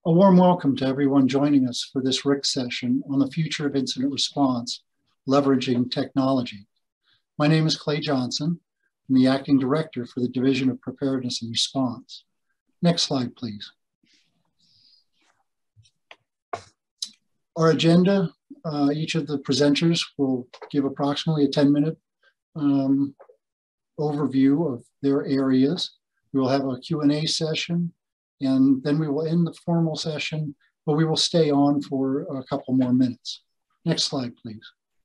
A warm welcome to everyone joining us for this RIC session on the future of incident response, leveraging technology. My name is Clay Johnson. I'm the Acting Director for the Division of Preparedness and Response. Next slide, please. Our agenda, each of the presenters will give approximately a 10-minute overview of their areas. We will have a Q&A session, and then we will end the formal session, but we will stay on for a couple more minutes. Next slide, please.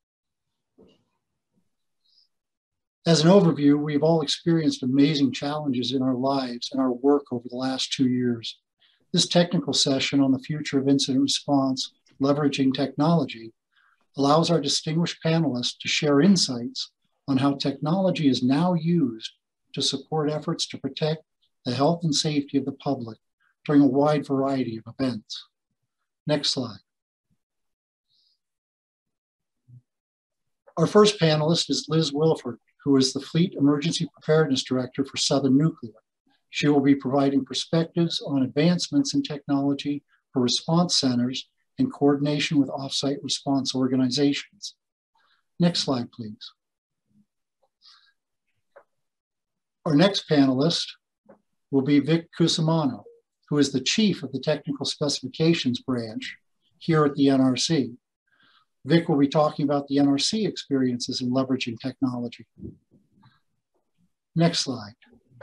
As an overview, we've all experienced amazing challenges in our lives and our work over the last 2 years. This technical session on the future of incident response, leveraging technology, allows our distinguished panelists to share insights on how technology is now used to support efforts to protect the health and safety of the public during a wide variety of events. Next slide. Our first panelist is Liz Williford, who is the Fleet Emergency Preparedness Director for Southern Nuclear. She will be providing perspectives on advancements in technology for response centers in coordination with offsite response organizations. Next slide, please. Our next panelist will be Vic Cusumano, who is the Chief of the Technical Specifications Branch here at the NRC. Vic will be talking about the NRC experiences in leveraging technology. Next slide.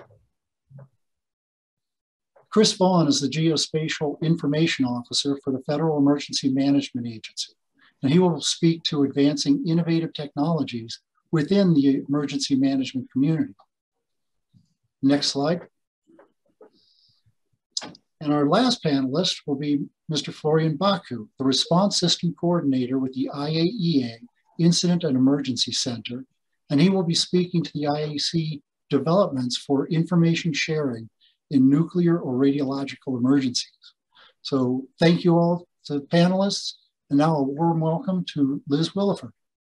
Chris Vaughn is the Geospatial Information Officer for the Federal Emergency Management Agency, and he will speak to advancing innovative technologies within the emergency management community. Next slide. And our last panelist will be Mr. Florian Baku, the Response System Coordinator with the IAEA Incident and Emergency Center, and he will be speaking to the IAC developments for information sharing in nuclear or radiological emergencies. So thank you all to the panelists, and now a warm welcome to Liz Williford.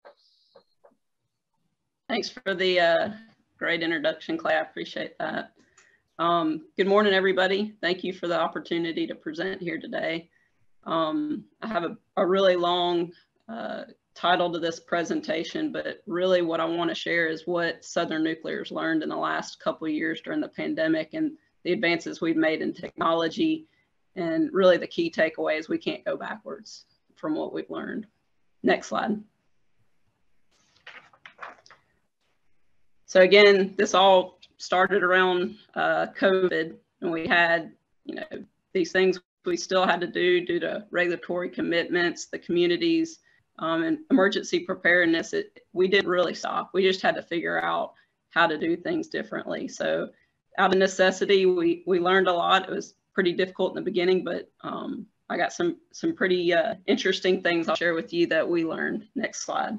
Thanks for the great introduction, Clay. I appreciate that. Good morning, everybody. Thank you for the opportunity to present here today. I have a really long title to this presentation, but really what I want to share is what Southern Nuclear's learned in the last couple of years during the pandemic and the advances we've made in technology. And really the key takeaway is we can't go backwards from what we've learned. Next slide. So again, this all started around COVID, and we had, these things we still had to do due to regulatory commitments, the communities, and emergency preparedness. We didn't really stop. We just had to figure out how to do things differently. So out of necessity, we learned a lot. It was pretty difficult in the beginning, but I got some pretty interesting things I'll share with you that we learned. Next slide.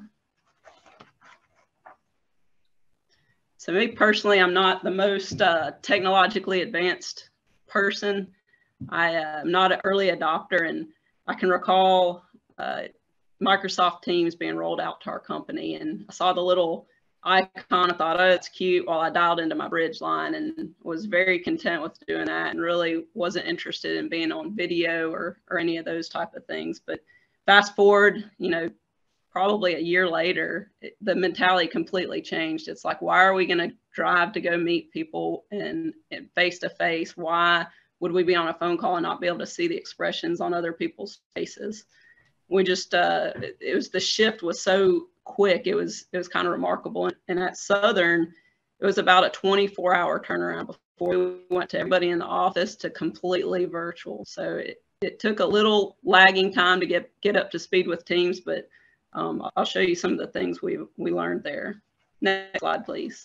So me personally, I'm not the most technologically advanced person. I am not an early adopter, and I can recall Microsoft Teams being rolled out to our company, and I saw the little icon. I thought, oh, it's cute, while I dialed into my bridge line and was very content with doing that and really wasn't interested in being on video or any of those type of things. But fast forward, probably a year later, the mentality completely changed. It's like, why are we going to drive to go meet people and face to face? Why would we be on a phone call and not be able to see the expressions on other people's faces? We just, it was, the shift was so quick. It was kind of remarkable. And at Southern, it was about a 24-hour turnaround before we went to everybody in the office to completely virtual. So it took a little lagging time to get up to speed with Teams, but I'll show you some of the things we learned there. Next slide, please.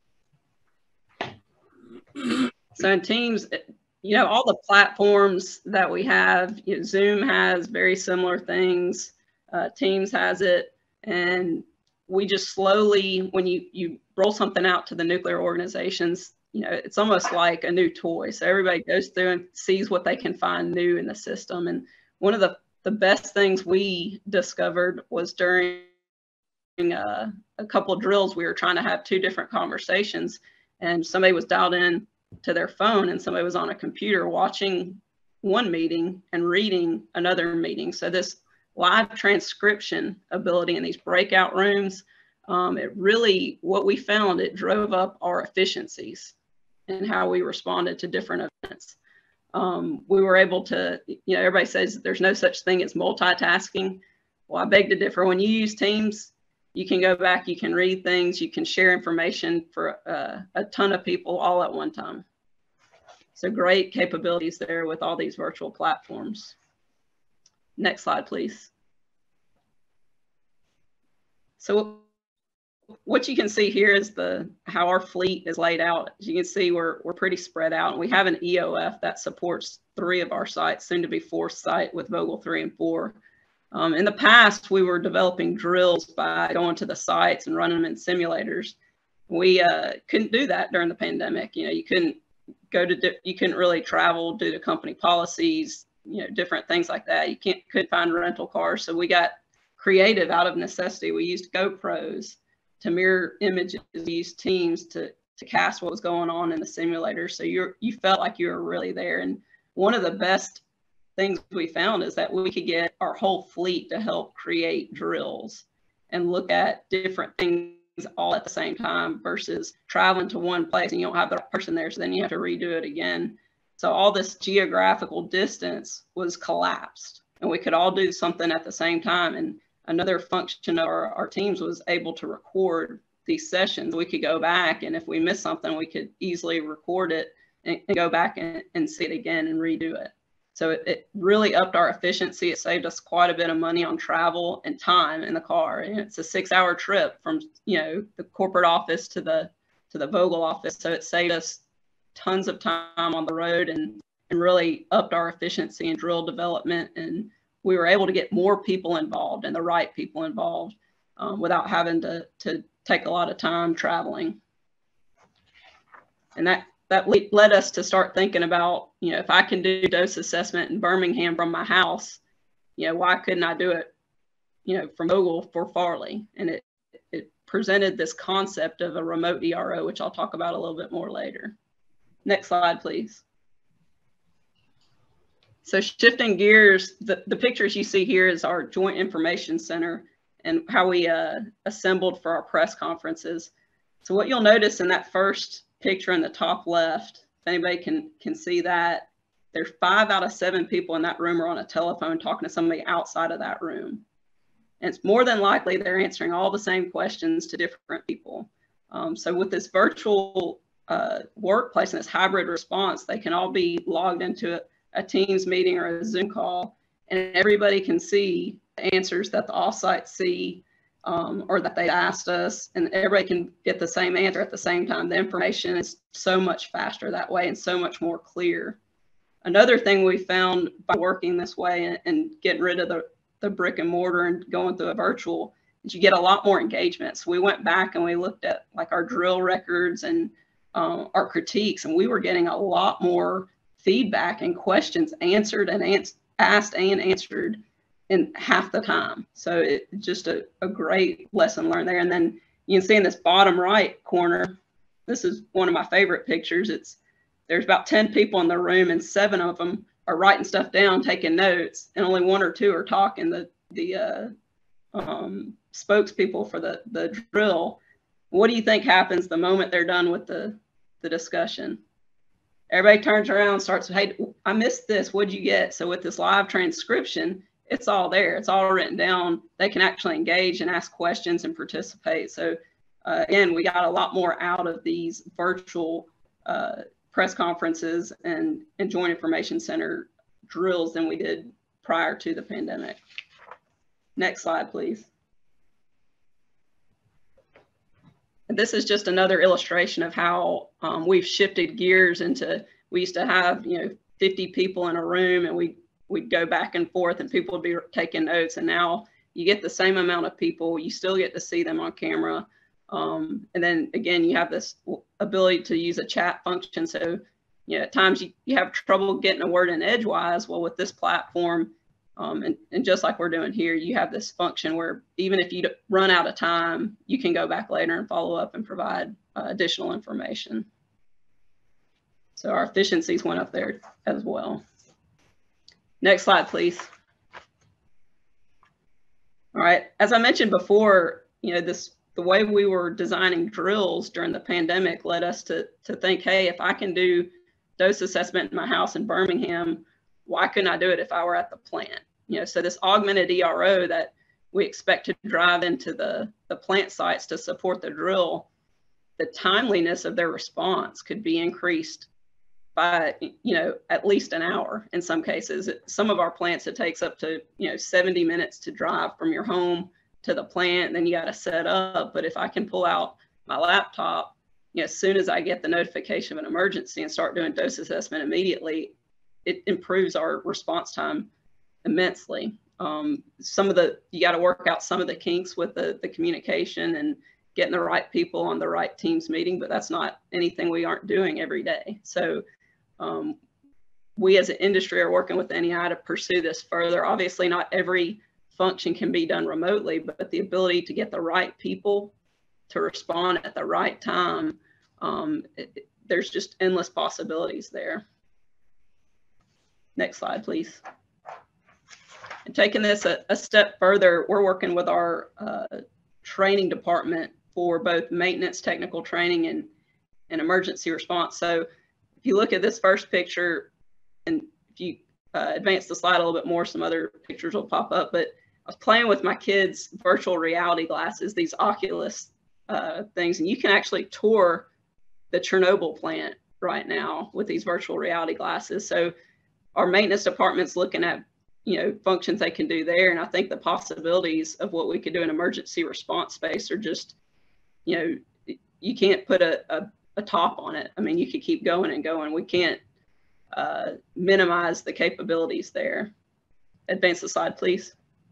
So in Teams, all the platforms that we have, Zoom has very similar things. Teams has it. And we just slowly, when you roll something out to the nuclear organizations, it's almost like a new toy. So everybody goes through and sees what they can find new in the system. And one of the best things we discovered was during a couple of drills, we were trying to have two different conversations, and somebody was dialed in to their phone and somebody was on a computer watching one meeting and reading another meeting. So this live transcription ability in these breakout rooms, it really, what we found, it drove up our efficiencies and how we responded to different events. We were able to, everybody says there's no such thing as multitasking. Well, I beg to differ. When you use Teams, you can go back, you can read things, you can share information for a ton of people all at one time. So great capabilities there with all these virtual platforms. Next slide, please. So what you can see here is how our fleet is laid out. As you can see, we're pretty spread out. And we have an EOF that supports 3 of our sites, soon to be 4th site with Vogtle 3 and 4. In the past, we were developing drills by going to the sites and running them in simulators. We couldn't do that during the pandemic. You couldn't you couldn't really travel due to company policies, different things like that. You couldn't find rental cars. So we got creative out of necessity. We used GoPros to mirror images. We used Teams to cast what was going on in the simulator. So you felt like you were really there. And one of the best things we found is that we could get our whole fleet to help create drills and look at different things all at the same time versus traveling to one place and you don't have the person there, so then you have to redo it again. So all this geographical distance was collapsed and we could all do something at the same time. And another function of our teams was able to record these sessions. We could go back, and if we missed something, we could easily record it and go back and see it again and redo it. So it really upped our efficiency. It saved us quite a bit of money on travel and time in the car. And it's a 6-hour trip from the corporate office to the Vogtle office. So it saved us tons of time on the road and really upped our efficiency in drill development. And we were able to get more people involved and the right people involved without having to take a lot of time traveling. And that led us to start thinking about, if I can do dose assessment in Birmingham from my house, why couldn't I do it, from Vogtle for Farley? And it presented this concept of a remote ERO, which I'll talk about a little bit more later. Next slide, please. So shifting gears, the pictures you see here is our Joint Information Center and how we assembled for our press conferences. So what you'll notice in that first picture in the top left, if anybody can see that, there's 5 out of 7 people in that room are on a telephone talking to somebody outside of that room. And it's more than likely they're answering all the same questions to different people. So with this virtual workplace and this hybrid response, they can all be logged into a Teams meeting or a Zoom call, and everybody can see the answers that the offsite see or that they asked us, and everybody can get the same answer at the same time. The information is so much faster that way and so much more clear. Another thing we found by working this way and getting rid of the brick and mortar and going through a virtual is you get a lot more engagement. So we went back and we looked at like our drill records and our critiques, and we were getting a lot more feedback and questions answered and asked and answered in half the time. So it's just a great lesson learned there. And then you can see in this bottom right corner, this is one of my favorite pictures. There's about 10 people in the room and 7 of them are writing stuff down, taking notes, and only 1 or 2 are talking. The spokespeople for the drill. What do you think happens the moment they're done with the discussion? Everybody turns around and starts, hey, I missed this, what'd you get? So with this live transcription, it's all there. It's all written down. They can actually engage and ask questions and participate. So again, we got a lot more out of these virtual press conferences and Joint Information Center drills than we did prior to the pandemic. Next slide, please. And this is just another illustration of how we've shifted gears into, we used to have 50 people in a room and we'd go back and forth and people would be taking notes, and now you get the same amount of people, you still get to see them on camera. And then again, you have this ability to use a chat function. So at times you have trouble getting a word in edgewise. Well, with this platform, and just like we're doing here, you have this function where even if you run out of time, you can go back later and follow up and provide additional information. So our efficiencies went up there as well. Next slide, please. All right, as I mentioned before, the way we were designing drills during the pandemic led us to think, hey, if I can do dose assessment in my house in Birmingham, why couldn't I do it if I were at the plant? So this augmented ERO that we expect to drive into the plant sites to support the drill, the timeliness of their response could be increased by, at least an hour in some cases. Some of our plants, it takes up to, 70 minutes to drive from your home to the plant, and then you got to set up. But if I can pull out my laptop, as soon as I get the notification of an emergency and start doing dose assessment immediately, it improves our response time immensely. You got to work out some of the kinks with the communication and getting the right people on the right teams meeting, but that's not anything we aren't doing every day. So we as an industry are working with NEI to pursue this further. Obviously, not every function can be done remotely, but the ability to get the right people to respond at the right time, there's just endless possibilities there. Next slide, please. And taking this a step further, we're working with our training department for both maintenance technical training and emergency response. So if you look at this first picture, and if you advance the slide a little bit more, some other pictures will pop up, but I was playing with my kids' virtual reality glasses, these Oculus things, and you can actually tour the Chernobyl plant right now with these virtual reality glasses. So our maintenance department's looking at, functions they can do there. And I think the possibilities of what we could do in emergency response space are just, you can't put a top on it. I mean, you could keep going and going. We can't minimize the capabilities there. Advance the slide, please.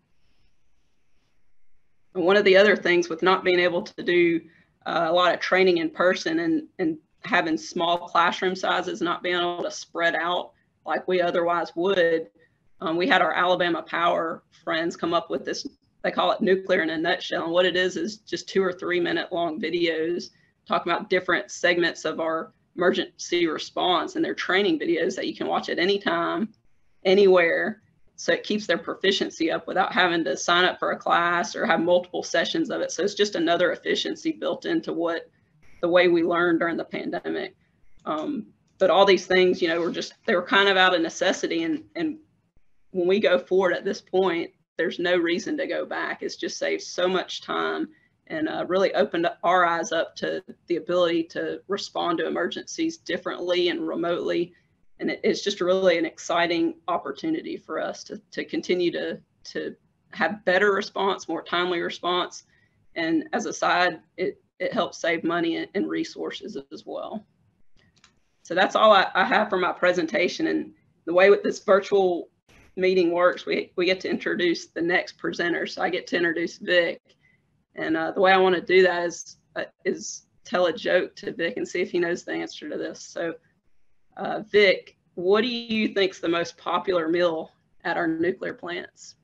And one of the other things with not being able to do a lot of training in person and having small classroom sizes, not being able to spread out like we otherwise would, we had our Alabama Power friends come up with this, they call it Nuclear in a Nutshell. And what it is just 2 or 3 minute long videos talking about different segments of our emergency response, and they're training videos that you can watch at any time, anywhere. So it keeps their proficiency up without having to sign up for a class or have multiple sessions of it. So it's just another efficiency built into the way we learned during the pandemic. But all these things, they were kind of out of necessity. And when we go forward at this point, there's no reason to go back. It's just saved so much time and really opened our eyes up to the ability to respond to emergencies differently and remotely. And it's just really an exciting opportunity for us to continue to have better response, more timely response. And as a side, it helps save money and resources as well. So that's all I have for my presentation. And the way with this virtual meeting works, we get to introduce the next presenter. So I get to introduce Vic. And the way I want to do that is tell a joke to Vic and see if he knows the answer to this. So Vic, what do you think is the most popular meal at our nuclear plants?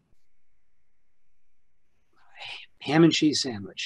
Ham and cheese sandwich.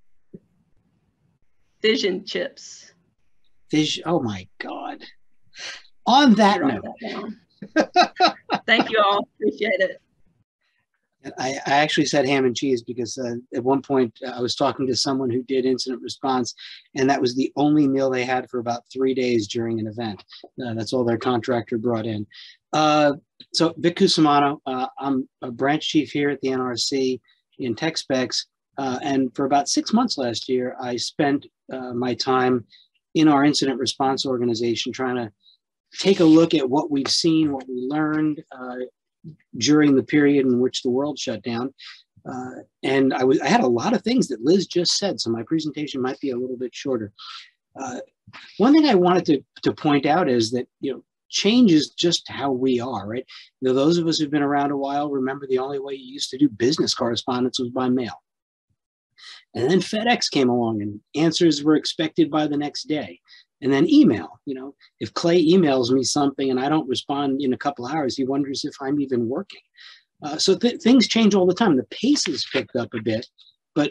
Fish and chips. Fish, oh my God. On that note. Thank you all, appreciate it. I actually said ham and cheese because at one point I was talking to someone who did incident response, and that was the only meal they had for about 3 days during an event. That's all their contractor brought in. So Vic Cusumano, I'm a branch chief here at the NRC in Tech Specs, and for about 6 months last year, I spent my time in our incident response organization trying to take a look at what we've seen, what we learned during the period in which the world shut down. And I had a lot of things that Liz just said, so my presentation might be a little bit shorter. One thing I wanted to point out is that, change is just how we are, right? Those of us who've been around a while remember the only way you used to do business correspondence was by mail. And then FedEx came along and answers were expected by the next day. And then email, if Clay emails me something and I don't respond in a couple hours, he wonders if I'm even working. So things change all the time. The pace has picked up a bit, but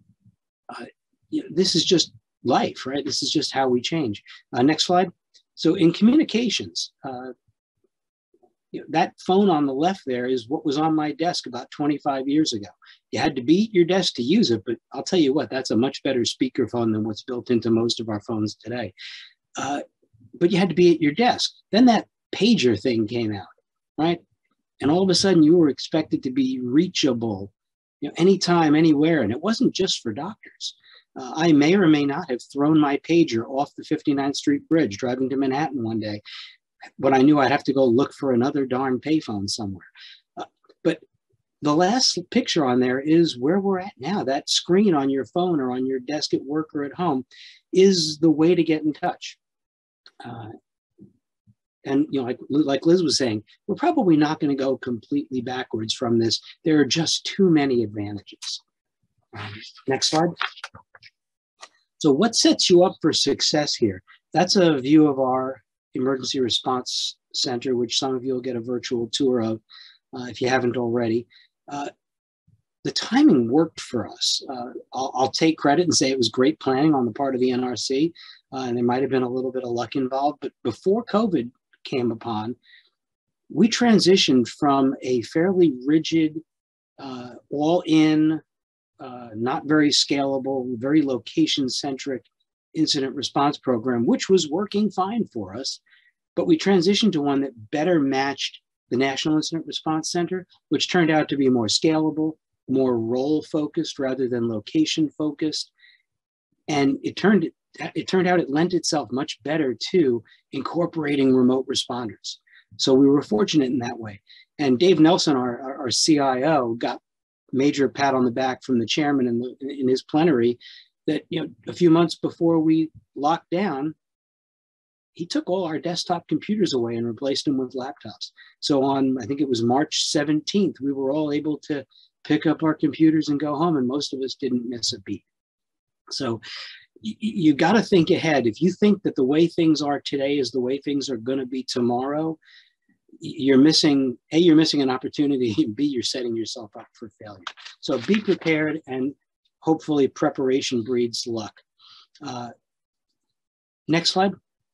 this is just life, right? This is just how we change. Next slide. So in communications, that phone on the left there is what was on my desk about 25 years ago. You had to be at your desk to use it, but I'll tell you what, that's a much better speakerphone than what's built into most of our phones today. But you had to be at your desk. Then that pager thing came out, right? And all of a sudden you were expected to be reachable, anytime, anywhere. And it wasn't just for doctors. I may or may not have thrown my pager off the 59th Street Bridge driving to Manhattan one day, but I knew I'd have to go look for another darn payphone somewhere. But the last picture on there is where we're at now. That screen on your phone or on your desk at work or at home is the way to get in touch. And like Liz was saying, we're probably not going to go completely backwards from this. There are just too many advantages. Next slide. So what sets you up for success here? That's a view of our Emergency Response Center, which some of you will get a virtual tour of if you haven't already. The timing worked for us. I'll take credit and say it was great planning on the part of the NRC, and there might have been a little bit of luck involved, but before COVID came upon, we transitioned from a fairly rigid, all-in, not very scalable, very location-centric incident response program, which was working fine for us, but we transitioned to one that better matched the National Incident Response Center, which turned out to be more scalable, more role-focused rather than location-focused. And it turned out it lent itself much better to incorporating remote responders. So we were fortunate in that way. And Dave Nelson, our CIO, got major pat on the back from the chairman in his plenary that, a few months before we locked down, he took all our desktop computers away and replaced them with laptops. So on, I think it was March 17th, we were all able to pick up our computers and go home, and most of us didn't miss a beat. So you got to think ahead. If you think that the way things are today is the way things are going to be tomorrow, you're missing an opportunity, and B, you're setting yourself up for failure. So be prepared, and hopefully preparation breeds luck. Next slide.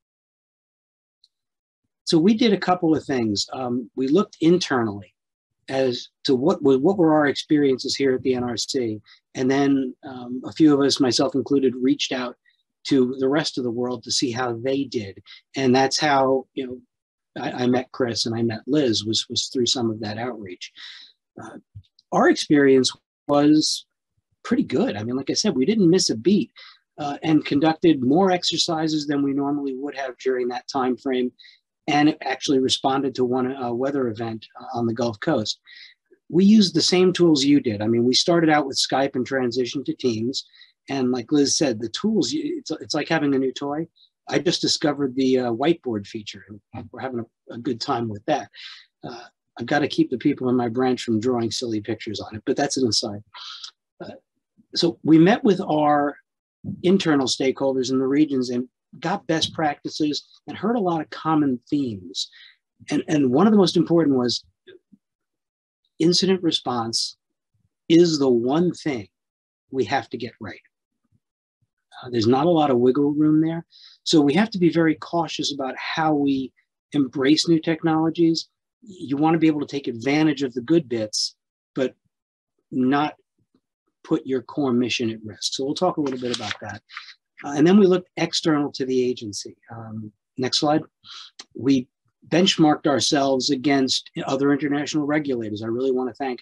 So we did a couple of things. We looked internally as to what were our experiences here at the NRC. And then a few of us, myself included, reached out to the rest of the world to see how they did. And that's how, I met Chris and I met Liz was through some of that outreach. Our experience was pretty good. I mean, like I said, we didn't miss a beat and conducted more exercises than we normally would have during that time frame. And it actually responded to one weather event on the Gulf Coast. We used the same tools you did. I mean, we started out with Skype and transitioned to Teams. And like Liz said, the tools, it's like having a new toy. I just discovered the whiteboard feature, and we're having a good time with that. I've got to keep the people in my branch from drawing silly pictures on it, but that's an aside. So we met with our internal stakeholders in the regions and got best practices and heard a lot of common themes. And one of the most important was incident response is the one thing we have to get right. There's not a lot of wiggle room there. So we have to be very cautious about how we embrace new technologies. You want to be able to take advantage of the good bits, but not put your core mission at risk. So we'll talk a little bit about that. And then we looked external to the agency. Next slide. We benchmarked ourselves against other international regulators. I really want to thank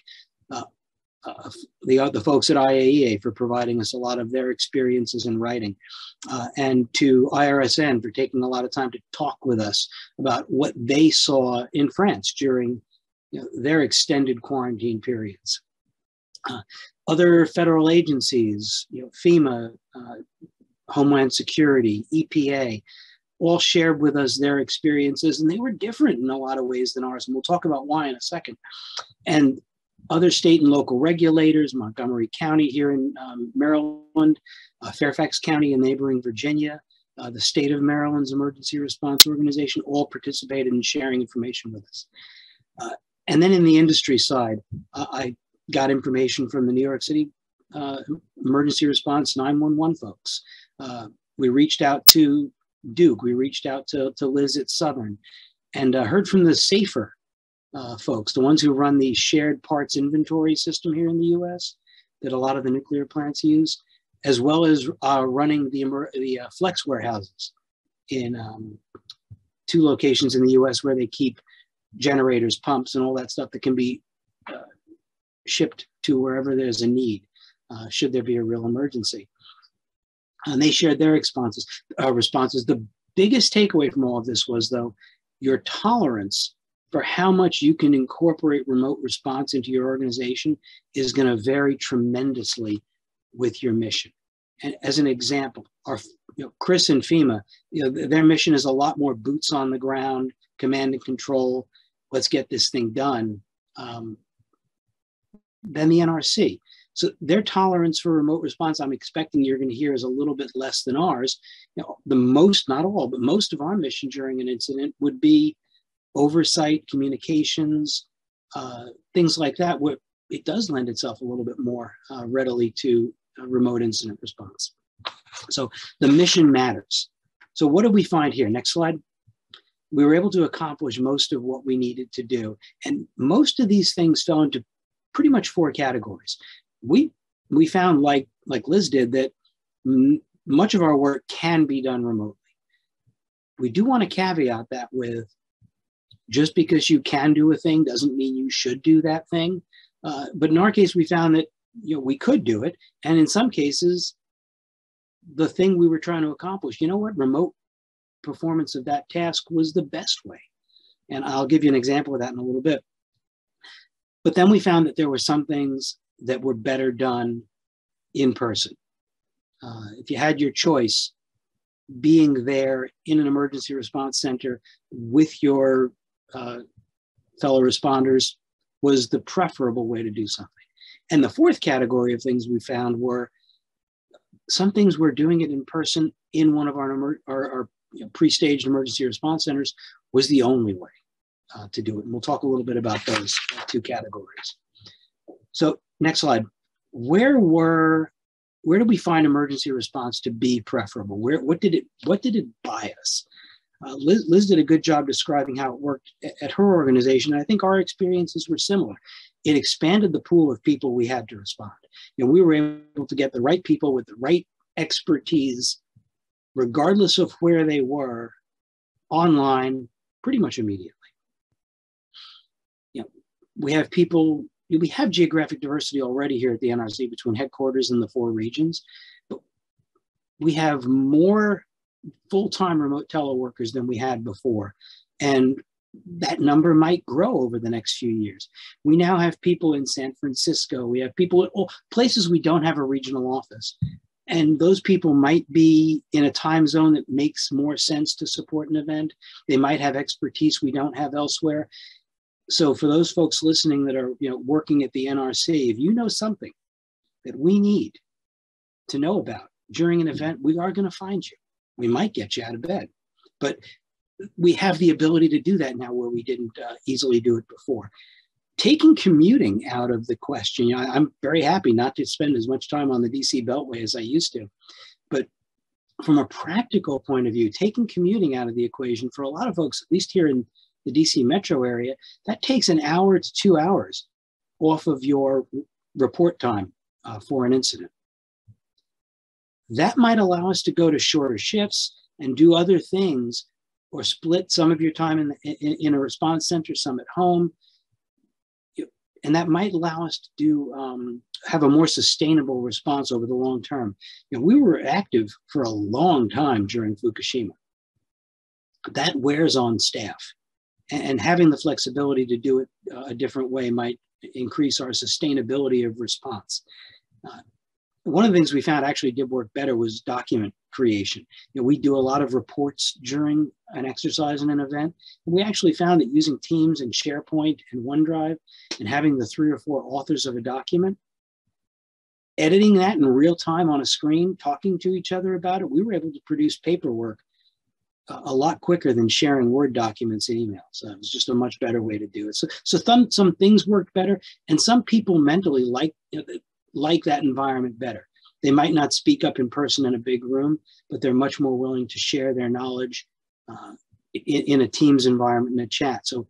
the folks at IAEA for providing us a lot of their experiences in writing, and to IRSN for taking a lot of time to talk with us about what they saw in France during their extended quarantine periods. Other federal agencies, FEMA, Homeland Security, EPA, all shared with us their experiences, and they were different in a lot of ways than ours, and we'll talk about why in a second. And other state and local regulators, Montgomery County here in Maryland, Fairfax County in neighboring Virginia, the state of Maryland's emergency response organization, all participated in sharing information with us. And then in the industry side, I got information from the New York City emergency response 911 folks. We reached out to Duke, we reached out to Liz at Southern, and heard from the SAFER folks, the ones who run the shared parts inventory system here in the US that a lot of the nuclear plants use, as well as running the flex warehouses in 2 locations in the US where they keep generators, pumps, and all that stuff that can be shipped to wherever there's a need, should there be a real emergency. And they shared their responses. The biggest takeaway from all of this was, though, your tolerance for how much you can incorporate remote response into your organization is going to vary tremendously with your mission. And as an example, Chris and FEMA, their mission is a lot more boots on the ground, command and control, let's get this thing done, than the NRC. So their tolerance for remote response, I'm expecting you're going to hear, is a little bit less than ours. The most, not all, but most of our mission during an incident would be oversight, communications, things like that, where it does lend itself a little bit more readily to remote incident response. So the mission matters. So what did we find here? Next slide. We were able to accomplish most of what we needed to do. And most of these things fell into pretty much 4 categories. We found, like Liz did, that much of our work can be done remotely. We do want to caveat that with, just because you can do a thing doesn't mean you should do that thing. But in our case, we found that we could do it. And in some cases, the thing we were trying to accomplish, remote performance of that task was the best way. And I'll give you an example of that in a little bit. But then we found that there were some things that were better done in person. If you had your choice, being there in an emergency response center with your fellow responders was the preferable way to do something. And the 4th category of things we found were some things we're doing it in person in one of our pre-staged emergency response centers was the only way to do it. And we'll talk a little bit about those 2 categories. So next slide. Where did we find emergency response to be preferable? What did it buy us? Liz did a good job describing how it worked at her organization. And I think our experiences were similar. It expanded the pool of people we had to respond. We were able to get the right people with the right expertise, regardless of where they were, online pretty much immediately. We have geographic diversity already here at the NRC between headquarters and the 4 regions, but we have more full-time remote teleworkers than we had before. And that number might grow over the next few years. We now have people in San Francisco. We have people at places we don't have a regional office. And those people might be in a time zone that makes more sense to support an event. They might have expertise we don't have elsewhere. So for those folks listening that are working at the NRC, if you know something that we need to know about during an event, we are going to find you. We might get you out of bed, but we have the ability to do that now where we didn't easily do it before. Taking commuting out of the question, I'm very happy not to spend as much time on the DC Beltway as I used to, but from a practical point of view, taking commuting out of the equation for a lot of folks, at least here in the DC metro area, that takes 1 hour to 2 hours off of your report time for an incident. That might allow us to go to shorter shifts and do other things, or split some of your time in a response center, some at home. And that might allow us to have a more sustainable response over the long term. We were active for a long time during Fukushima. That wears on staff. And having the flexibility to do it a different way might increase our sustainability of response. One of the things we found actually did work better was document creation. We do a lot of reports during an exercise and an event. And we actually found that using Teams and SharePoint and OneDrive and having the 3 or 4 authors of a document, editing that in real time on a screen, talking to each other about it, we were able to produce paperwork a lot quicker than sharing Word documents and emails. So it was just a much better way to do it. So some things worked better, and some people mentally like that environment better. They might not speak up in person in a big room, but they're much more willing to share their knowledge in a Teams environment, in a chat. So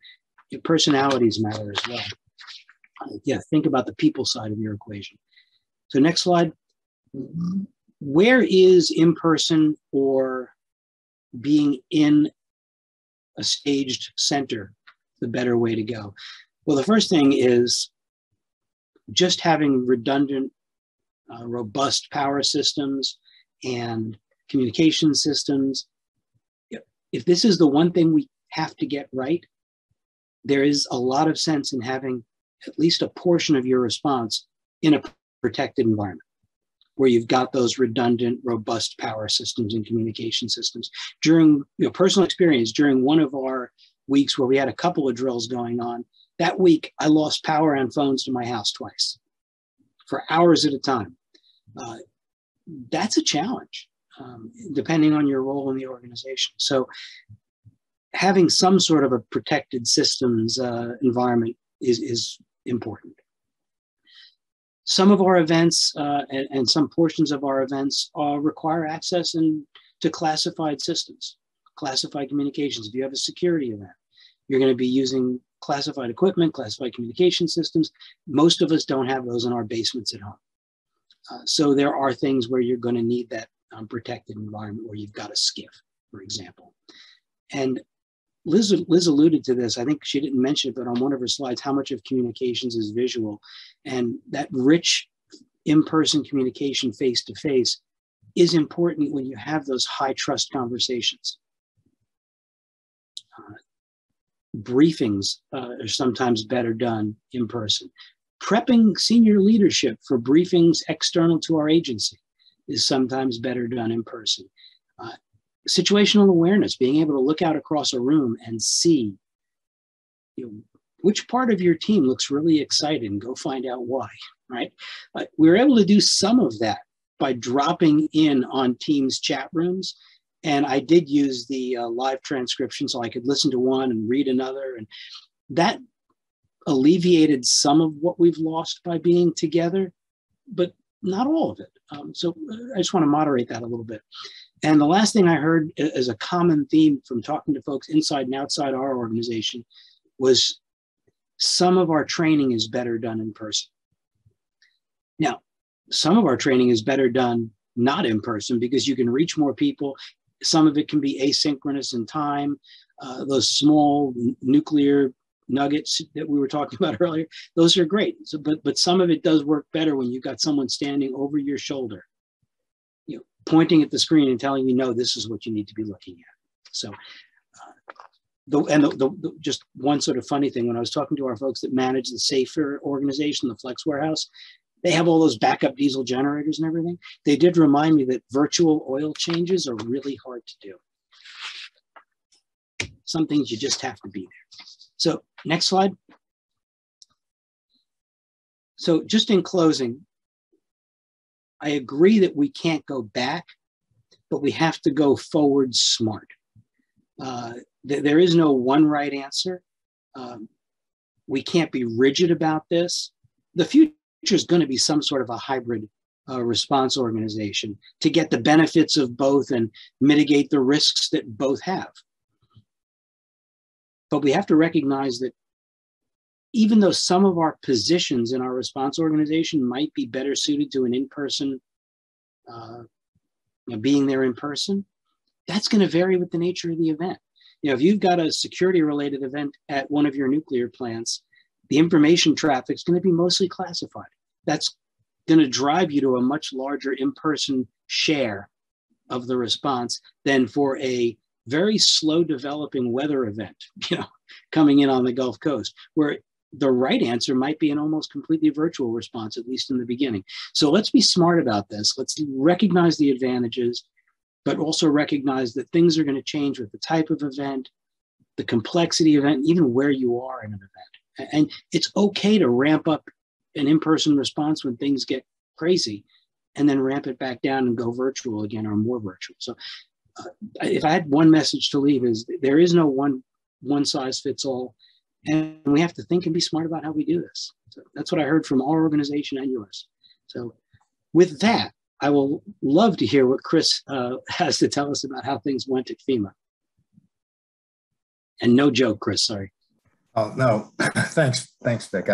Your personalities matter as well. Yeah, think about the people side of your equation. So next slide. Where is in-person or being in a staged center the better way to go? Well, the first thing is just having redundant, robust power systems and communication systems. If this is the one thing we have to get right, there is a lot of sense in having at least a portion of your response in a protected environment where you've got those redundant, robust power systems and communication systems. During personal experience, during one of our weeks where we had a couple of drills going on, that week I lost power and phones to my house twice for hours at a time. That's a challenge, depending on your role in the organization. So having some sort of a protected systems environment is important. Some of our events and some portions of our events require access to classified systems, classified communications. If you have a security event, you're going to be using classified equipment, classified communication systems. Most of us don't have those in our basements at home. So there are things where you're going to need that protected environment where you've got a SCIF, for example. And Liz alluded to this. I think she didn't mention it, but on one of her slides, how much of communications is visual. And that rich in-person communication face-to-face is important when you have those high trust conversations. Briefings are sometimes better done in person. Prepping senior leadership for briefings external to our agency is sometimes better done in person. Situational awareness, being able to look out across a room and see which part of your team looks really excited and go find out why, right? We were able to do some of that by dropping in on Teams chat rooms. And I did use the live transcription so I could listen to one and read another. And that alleviated some of what we've lost by being together, but not all of it. So I just want to moderate that a little bit. And the last thing I heard as a common theme from talking to folks inside and outside our organization was some of our training is better done in person. Now, some of our training is better done not in person because you can reach more people. Some of it can be asynchronous in time. Those small nuclear nuggets that we were talking about earlier, those are great. So, but some of it does work better when you've got someone standing over your shoulder, pointing at the screen and telling you, no, this is what you need to be looking at. So, just one sort of funny thing, when I was talking to our folks that manage the Safer organization, the Flex Warehouse, they have all those backup diesel generators and everything. They did remind me that virtual oil changes are really hard to do. Some things you just have to be there. So next slide. So just in closing, I agree that we can't go back, but we have to go forward smart. There is no one right answer. We can't be rigid about this. The future is going to be some sort of a hybrid response organization to get the benefits of both and mitigate the risks that both have. But we have to recognize that even though some of our positions in our response organization might be better suited to an in-person, being there in person, that's going to vary with the nature of the event. If you've got a security-related event at one of your nuclear plants, the information traffic is going to be mostly classified. That's going to drive you to a much larger in-person share of the response than for a very slow developing weather event, coming in on the Gulf Coast, where the right answer might be an almost completely virtual response, at least in the beginning. So let's be smart about this. Let's recognize the advantages, but also recognize that things are going to change with the type of event, the complexity of event, even where you are in an event. And it's okay to ramp up an in-person response when things get crazy, and then ramp it back down and go virtual again or more virtual. So if I had one message to leave is there is no one size fits all. And we have to think and be smart about how we do this. So that's what I heard from our organization and yours. So with that, I will love to hear what Chris has to tell us about how things went at FEMA. And no joke, Chris, sorry. Oh, no, thanks, Vic.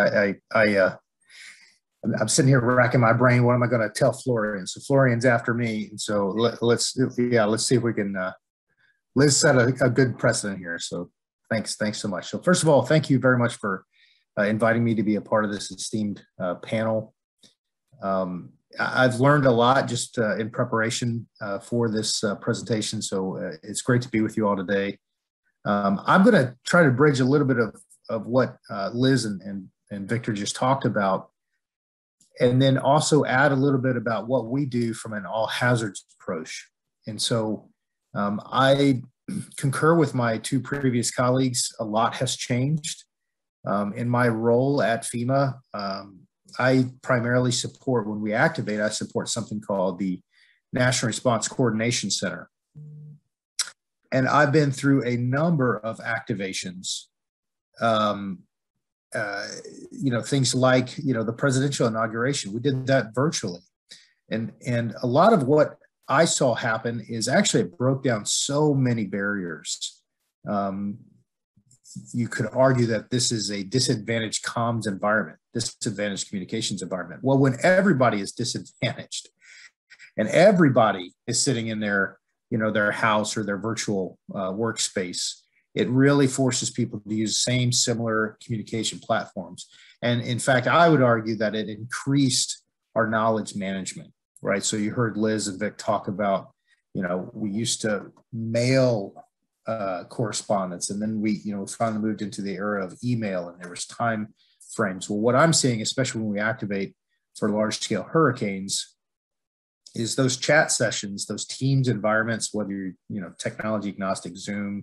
I'm sitting here racking my brain. What am I going to tell Florian? So Florian's after me, and so let's see if we can. Liz set a good precedent here. So thanks so much. So first of all, thank you very much for inviting me to be a part of this esteemed panel. I've learned a lot just in preparation for this presentation. So it's great to be with you all today. I'm going to try to bridge a little bit of what Liz and Victor just talked about, and then also add a little bit about what we do from an all hazards approach. And so I concur with my two previous colleagues. A lot has changed. In my role at FEMA, I primarily support, when we activate, I support something called the National Response Coordination Center. And I've been through a number of activations, things like, the presidential inauguration. We did that virtually. And a lot of what I saw happen is actually it broke down so many barriers. You could argue that this is a disadvantaged comms environment, disadvantaged communications environment. Well, when everybody is disadvantaged and everybody is sitting in their house or their virtual workspace, it really forces people to use same similar communication platforms. And in fact, I would argue that it increased our knowledge management, right? So you heard Liz and Vic talk about, we used to mail correspondence, and then we finally moved into the era of email, and there was time frames. Well, what I'm seeing, especially when we activate for large scale hurricanes, is those chat sessions, those Teams environments, whether you're, technology agnostic, Zoom,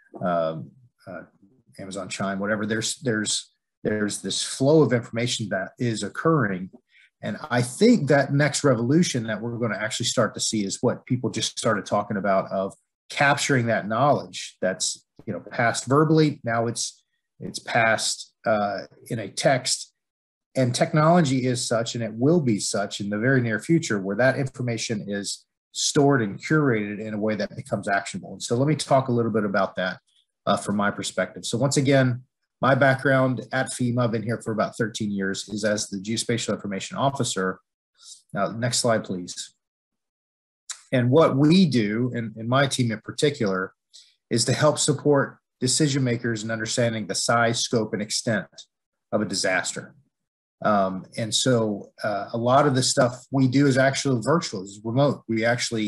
Amazon Chime, whatever, there's this flow of information that is occurring. And I think that next revolution that we're going to actually start to see is what people just started talking about, of capturing that knowledge that's, passed verbally. Now it's passed in a text. And technology is such, and it will be such in the very near future, where that information is stored and curated in a way that becomes actionable. And so let me talk a little bit about that from my perspective. So once again, my background at FEMA, I've been here for about 13 years, is as the Geospatial Information Officer. Now, next slide, please. And what we do, and my team in particular, is to help support decision makers in understanding the size, scope, and extent of a disaster. And so a lot of the stuff we do is actually virtual, is remote. We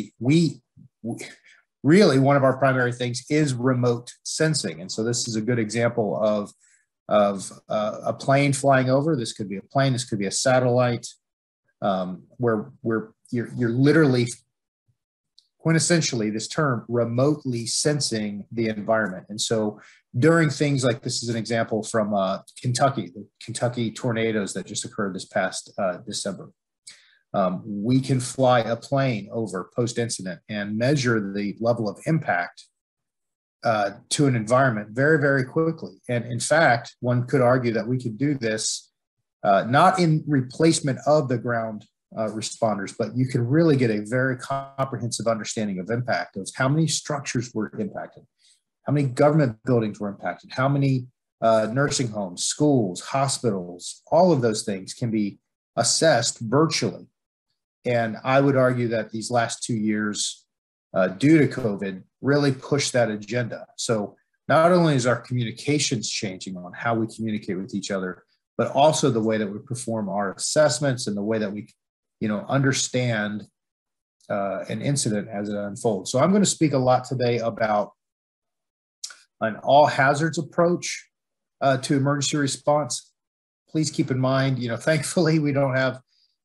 really, one of our primary things is remote sensing. And so this is a good example of a plane flying over. This could be a plane, this could be a satellite, where you're literally, quintessentially, this term, remotely sensing the environment. And so during things like, this is an example from Kentucky, the Kentucky tornadoes that just occurred this past December. We can fly a plane over post-incident and measure the level of impact to an environment very, very quickly. And in fact, one could argue that we could do this not in replacement of the ground responders, but you can really get a very comprehensive understanding of impact, of how many structures were impacted, how many government buildings were impacted, how many nursing homes, schools, hospitals, all of those things can be assessed virtually. And I would argue that these last 2 years, due to COVID, really pushed that agenda. So not only is our communications changing on how we communicate with each other, but also the way that we perform our assessments and the way that we understand an incident as it unfolds. So I'm going to speak a lot today about an all hazards approach to emergency response. Please keep in mind, thankfully we don't have,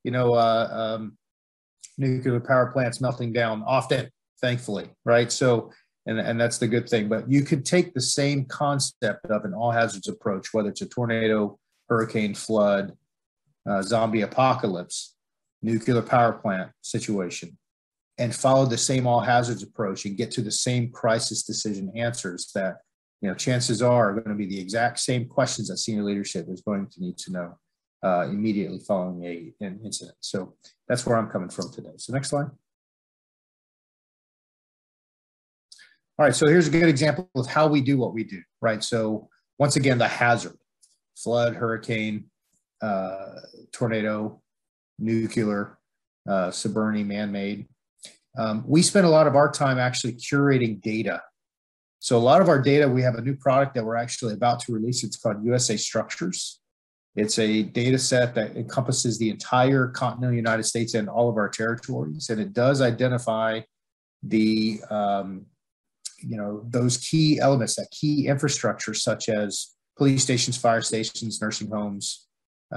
nuclear power plants melting down often, thankfully, right? So, and that's the good thing, but you could take the same concept of an all hazards approach, whether it's a tornado, hurricane, flood, zombie apocalypse, nuclear power plant situation, and follow the same all hazards approach and get to the same crisis decision answers that, chances are going to be the exact same questions that senior leadership is going to need to know immediately following an incident. So that's where I'm coming from today. So next slide. All right, so here's a good example of how we do what we do, right? So once again, the hazard, flood, hurricane, tornado, nuclear, suburban, man-made. We spend a lot of our time actually curating data. So a lot of our data, we have a new product that we're actually about to release. It's called USA Structures. It's a data set that encompasses the entire continental United States and all of our territories. And it does identify the, those key elements, that key infrastructure, such as police stations, fire stations, nursing homes,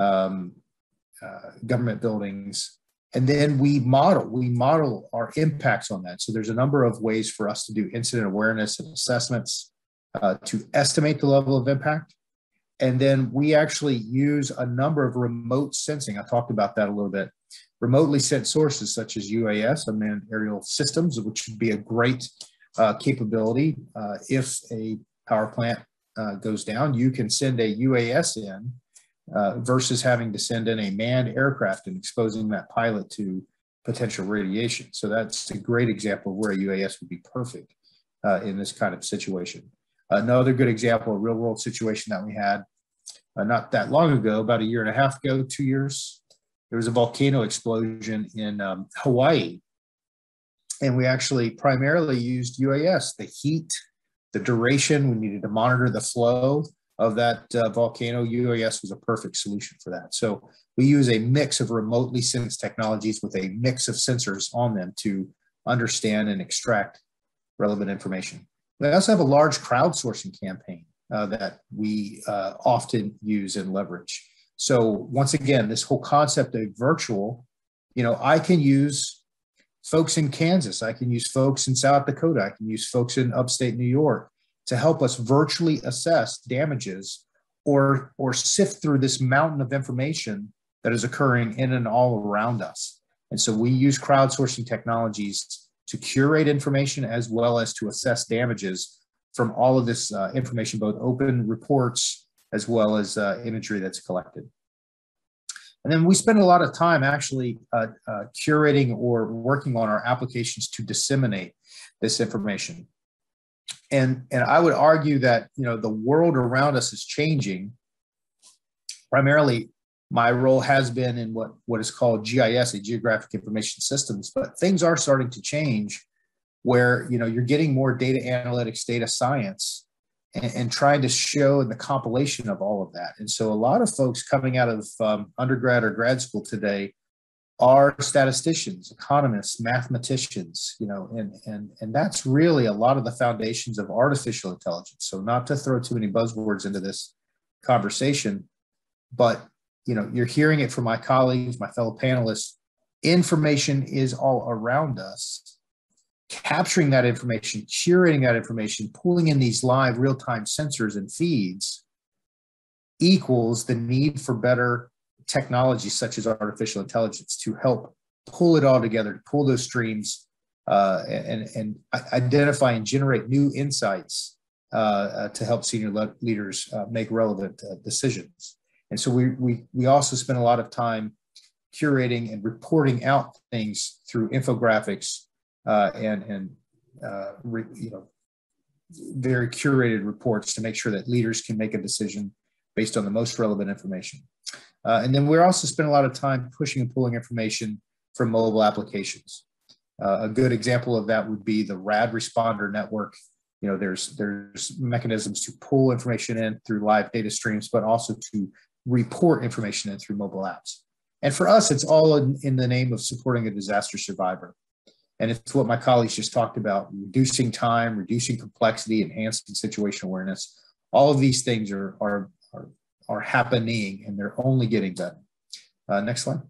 government buildings. And then we model our impacts on that. So there's a number of ways for us to do incident awareness and assessments to estimate the level of impact. And then we actually use a number of remote sensing. I talked about that a little bit. Remotely sent sources such as UAS, unmanned aerial systems, which would be a great capability. If a power plant goes down, you can send a UAS in versus having to send in a manned aircraft and exposing that pilot to potential radiation. So that's a great example of where a UAS would be perfect in this kind of situation. Another good example, a real world situation that we had not that long ago, about a year and a half ago, 2 years, there was a volcano explosion in Hawaii. And we actually primarily used UAS, the heat, the duration. We needed to monitor the flow of that volcano. UAS was a perfect solution for that. So we use a mix of remotely sensed technologies with a mix of sensors on them to understand and extract relevant information. We also have a large crowdsourcing campaign that we often use and leverage. So once again, this whole concept of virtual, I can use folks in Kansas, I can use folks in South Dakota, I can use folks in upstate New York to help us virtually assess damages or sift through this mountain of information that is occurring in and all around us. And so we use crowdsourcing technologies to curate information as well as to assess damages from all of this information, both open reports as well as imagery that's collected. And then we spend a lot of time actually curating or working on our applications to disseminate this information. And I would argue that the world around us is changing. Primarily, my role has been in what is called GIS, a Geographic Information Systems, but things are starting to change where you're getting more data analytics, data science, and trying to show the compilation of all of that. And so a lot of folks coming out of undergrad or grad school today are statisticians, economists, mathematicians, and that's really a lot of the foundations of artificial intelligence. So not to throw too many buzzwords into this conversation, but you're hearing it from my colleagues, my fellow panelists. Information is all around us. Capturing that information, curating that information, pulling in these live real-time sensors and feeds equals the need for better technology such as artificial intelligence to help pull it all together, to pull those streams and identify and generate new insights to help senior leaders make relevant decisions. And so we also spend a lot of time curating and reporting out things through infographics very curated reports to make sure that leaders can make a decision based on the most relevant information. And then we're also spending a lot of time pushing and pulling information from mobile applications. A good example of that would be the RAD responder network. There's mechanisms to pull information in through live data streams, but also to report information in through mobile apps. And for us, it's all in the name of supporting a disaster survivor. And it's what my colleagues just talked about: reducing time, reducing complexity, enhancing situational awareness. All of these things are happening, and they're only getting better. Next slide.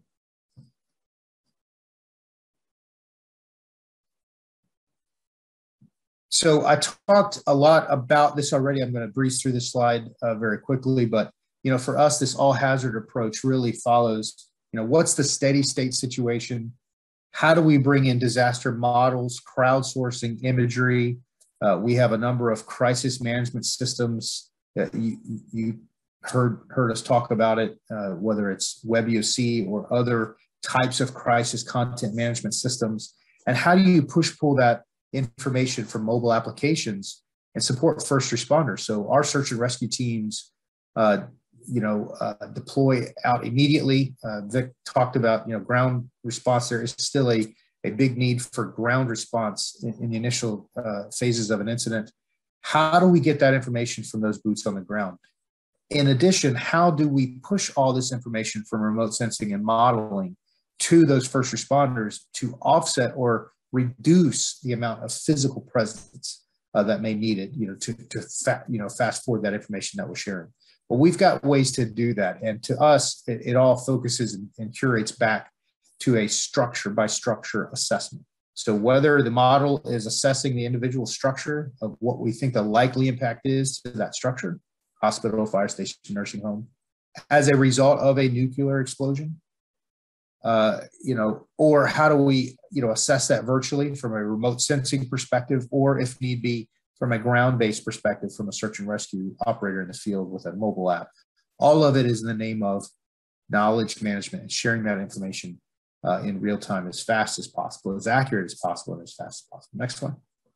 So I talked a lot about this already. I'm going to breeze through this slide very quickly, but for us, this all hazard approach really follows, what's the steady state situation? How do we bring in disaster models, crowdsourcing imagery? We have a number of crisis management systems that you heard us talk about it, whether it's WebEOC or other types of crisis content management systems. And how do you push-pull that information from mobile applications and support first responders. So our search and rescue teams, deploy out immediately. Vic talked about, ground response. There is still a big need for ground response in the initial phases of an incident. How do we get that information from those boots on the ground? In addition, how do we push all this information from remote sensing and modeling to those first responders to offset or reduce the amount of physical presence that may need it, to fast forward that information that we're sharing? Well, we've got ways to do that. And to us, it all focuses and curates back to a structure by structure assessment. So whether the model is assessing the individual structure of what we think the likely impact is to that structure, hospital, fire station, nursing home, as a result of a nuclear explosion, or how do we, assess that virtually from a remote sensing perspective, or if need be, from a ground-based perspective, from a search and rescue operator in the field with a mobile app. All of it is in the name of knowledge management and sharing that information in real time as fast as possible, as accurate as possible, and as fast as possible. Next one.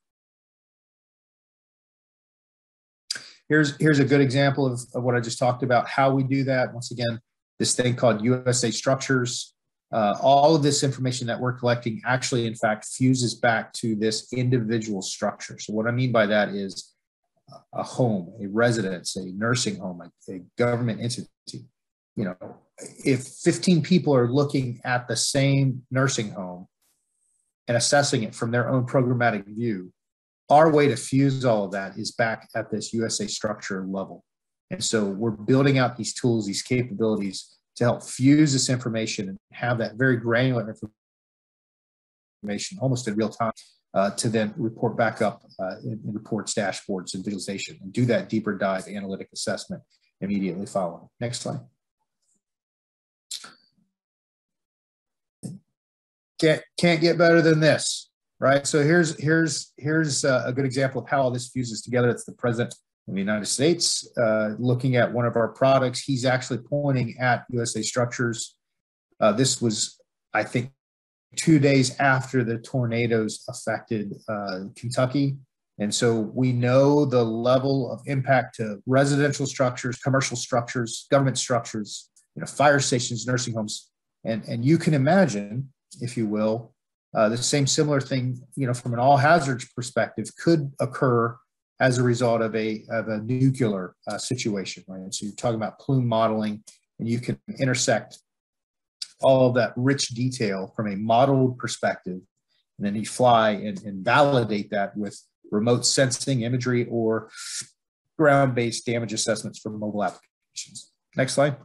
Here's a good example of what I just talked about, how we do that. Once again, this thing called USA Structures. All of this information that we're collecting actually, in fact, fuses back to this individual structure. So what I mean by that is a home, a residence, a nursing home, a government entity. If 15 people are looking at the same nursing home and assessing it from their own programmatic view, our way to fuse all of that is back at this USA structure level. And so we're building out these tools, these capabilities to help fuse this information and have that very granular information almost in real time to then report back up in reports, dashboards, and visualization, and do that deeper dive analytic assessment immediately following. Next slide. Can't get better than this, right? So here's a good example of how all this fuses together. It's the president of the United States looking at one of our products. He's actually pointing at USA Structures. This was, I think, 2 days after the tornadoes affected Kentucky. And so we know the level of impact to residential structures, commercial structures, government structures, fire stations, nursing homes. And you can imagine, if you will, the same similar thing, from an all hazards perspective could occur as a result of a nuclear situation, right? And so you're talking about plume modeling, and you can intersect all of that rich detail from a modeled perspective, and then you fly and validate that with remote sensing imagery or ground-based damage assessments for mobile applications. Next slide.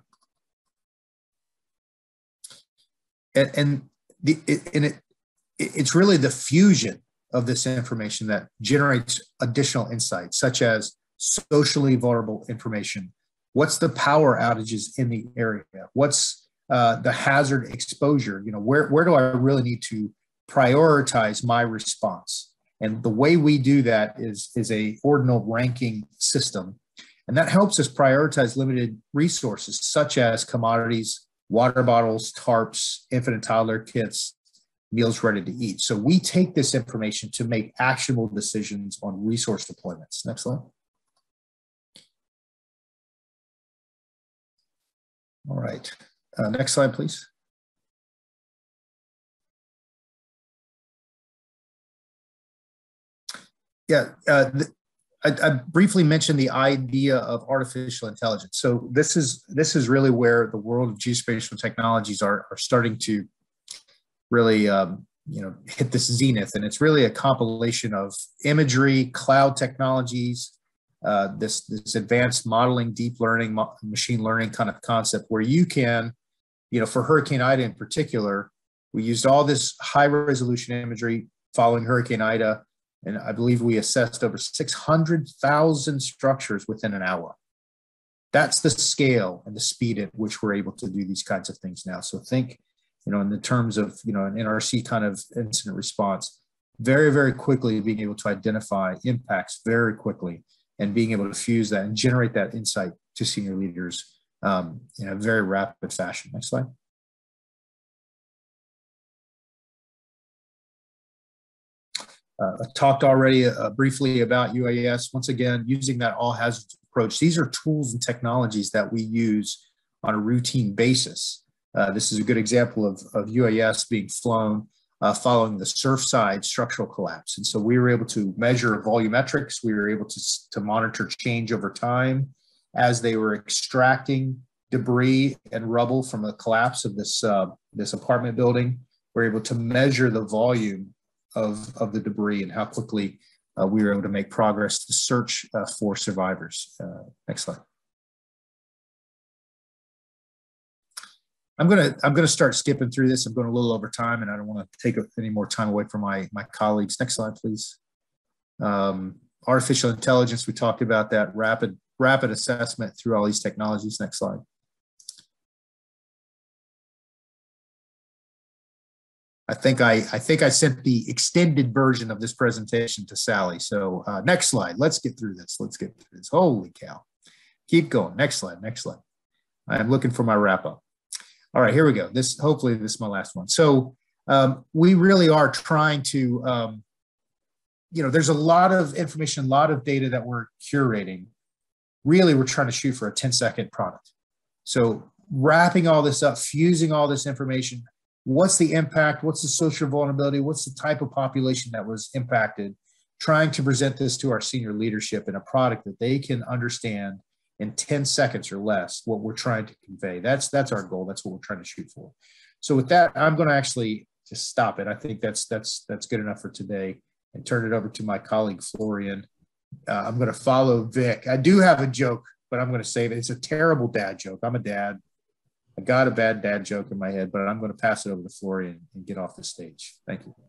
It's really the fusion of this information that generates additional insights, such as socially vulnerable information. What's the power outages in the area? What's the hazard exposure? Where do I really need to prioritize my response? And the way we do that is a ordinal ranking system. And that helps us prioritize limited resources, such as commodities, water bottles, tarps, infant and toddler kits, meals ready to eat. So we take this information to make actionable decisions on resource deployments. Next slide. All right, next slide, please. Yeah, I briefly mentioned the idea of artificial intelligence. So this is really where the world of geospatial technologies are starting to really hit this zenith, and it's really a compilation of imagery, cloud technologies, this advanced modeling, deep learning, machine learning kind of concept, where you can, for Hurricane Ida in particular, we used all this high resolution imagery following Hurricane Ida, and I believe we assessed over 600,000 structures within an hour. That's the scale and the speed at which we're able to do these kinds of things now. So think, in the terms of, an NRC kind of incident response, very, very quickly being able to identify impacts very quickly and being able to fuse that and generate that insight to senior leaders in a very rapid fashion. Next slide. I talked already briefly about UAS. Once again, using that all hazards approach. These are tools and technologies that we use on a routine basis. This is a good example of UAS being flown following the Surfside structural collapse. And so we were able to measure volumetrics. We were able to monitor change over time as they were extracting debris and rubble from the collapse of this, this apartment building. We're able to measure the volume of the debris and how quickly we were able to make progress to search for survivors. Next slide. I'm gonna start skipping through this. I'm going a little over time, and I don't want to take any more time away from my colleagues. Next slide, please. Artificial intelligence. We talked about that rapid assessment through all these technologies. Next slide. I think I sent the extended version of this presentation to Sally. So next slide. Let's get through this. Let's get through this. Holy cow! Keep going. Next slide. Next slide. I'm looking for my wrap up. All right, here we go. Hopefully this is my last one. So we really are trying to, there's a lot of information, a lot of data that we're curating. Really, we're trying to shoot for a 10-second product. So wrapping all this up, fusing all this information, what's the impact? What's the social vulnerability? What's the type of population that was impacted? Trying to present this to our senior leadership in a product that they can understand in 10 seconds or less what we're trying to convey. That's our goal. That's what we're trying to shoot for. So with that, I'm going to actually just stop it. I think that's good enough for today and turn it over to my colleague, Florian. I'm going to follow Vic. I do have a joke, but I'm going to save it. It's a terrible dad joke. I'm a dad. I got a bad dad joke in my head, but I'm going to pass it over to Florian and get off the stage. Thank you.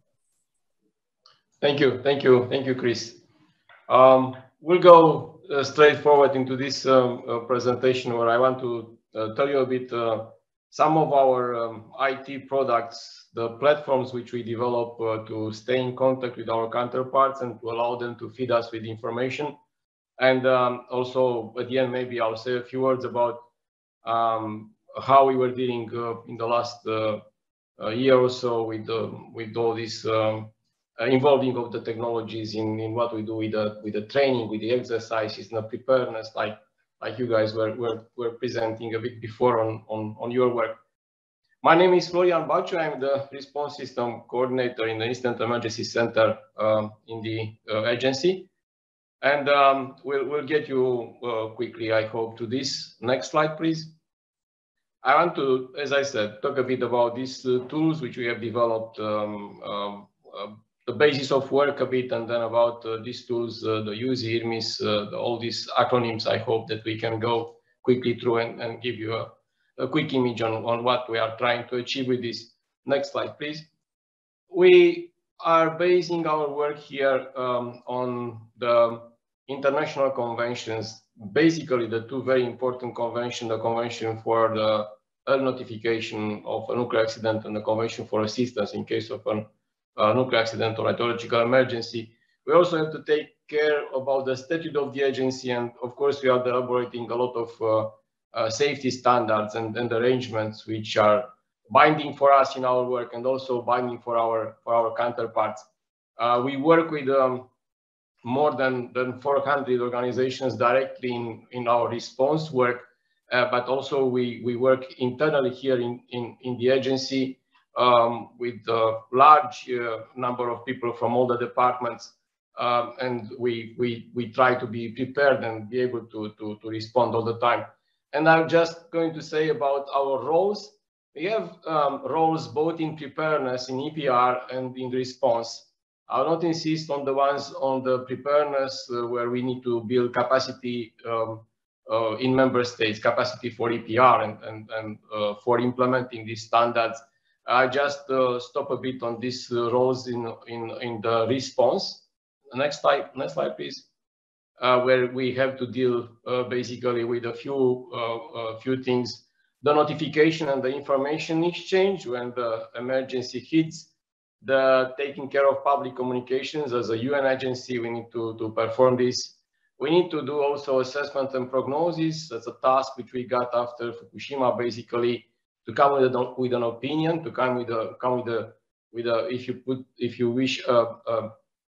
Thank you. Thank you. Thank you, Chris. We'll go straight forward into this presentation where I want to tell you a bit some of our IT products, the platforms which we develop to stay in contact with our counterparts and to allow them to feed us with information. And also at the end, maybe I'll say a few words about how we were dealing in the last year or so with all this involving of the technologies in what we do with the training, with the exercises, and the preparedness, like you guys were presenting a bit before on your work. My name is Florian Baciu. I'm the response system coordinator in the Instant Emergency Center in the agency, and we'll get you quickly, I hope, to this. Next slide, please. I want to, as I said, talk a bit about these tools which we have developed. The basis of work a bit, and then about these tools, the UZ, IRMIS, all these acronyms. I hope that we can go quickly through and give you a quick image on what we are trying to achieve with this. Next slide, please. We are basing our work here on the international conventions, basically the two very important conventions, the Convention for the Early Notification of a Nuclear Accident and the Convention for Assistance in case of an nuclear accident or radiological emergency. We also have to take care about the statute of the agency, and of course we are elaborating a lot of safety standards and arrangements which are binding for us in our work and also binding for our counterparts. We work with more than 400 organizations directly in our response work, but also we work internally here in the agency with a large number of people from all the departments, and we try to be prepared and be able to respond all the time. And I'm just going to say about our roles. We have roles both in preparedness, in EPR, and in response. I'll not insist on the ones on the preparedness where we need to build capacity in member states, capacity for EPR and for implementing these standards. I just stop a bit on these roles in the response. Next slide, please. Where we have to deal basically with a few things: the notification and the information exchange when the emergency hits, the taking care of public communications. As a UN agency, we need to perform this. We need to do also assessment and prognosis. That's a task which we got after Fukushima, basically, to come with an opinion, to come with a if you wish a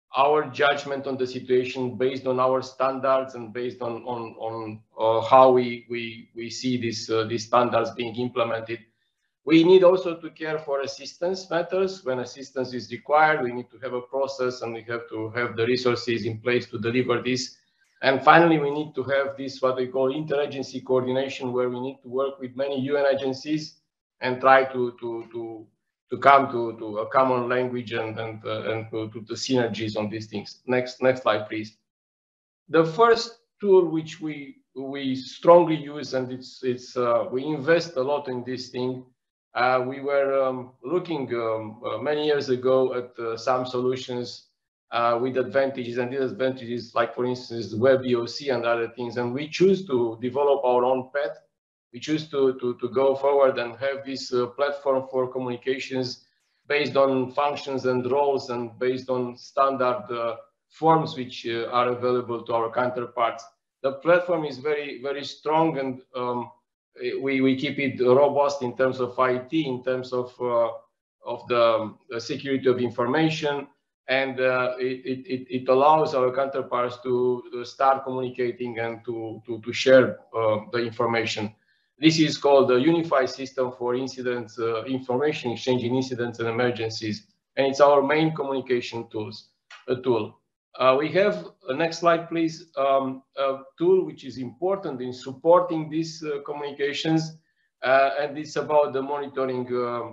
our judgment on the situation based on our standards and based on how we see these standards being implemented. We need also to care for assistance matters. When assistance is required, we need to have a process and we have to have the resources in place to deliver this. And finally, we need to have this, what we call interagency coordination, where we need to work with many UN agencies and try to come to a common language and to the synergies on these things. Next slide, please. The first tool which we strongly use, and we invest a lot in this thing. We were looking many years ago at some solutions with advantages and disadvantages, like for instance, web EOC and other things. And we choose to develop our own path. We choose to go forward and have this platform for communications based on functions and roles and based on standard forms which are available to our counterparts. The platform is very, very strong, and we keep it robust in terms of IT, in terms of the security of information, and it allows our counterparts to start communicating and to share the information. This is called the Unified System for Incidents, Information Exchange in Incidents and Emergencies, and it's our main communication tool. We have, next slide please, a tool which is important in supporting these communications, and it's about the monitoring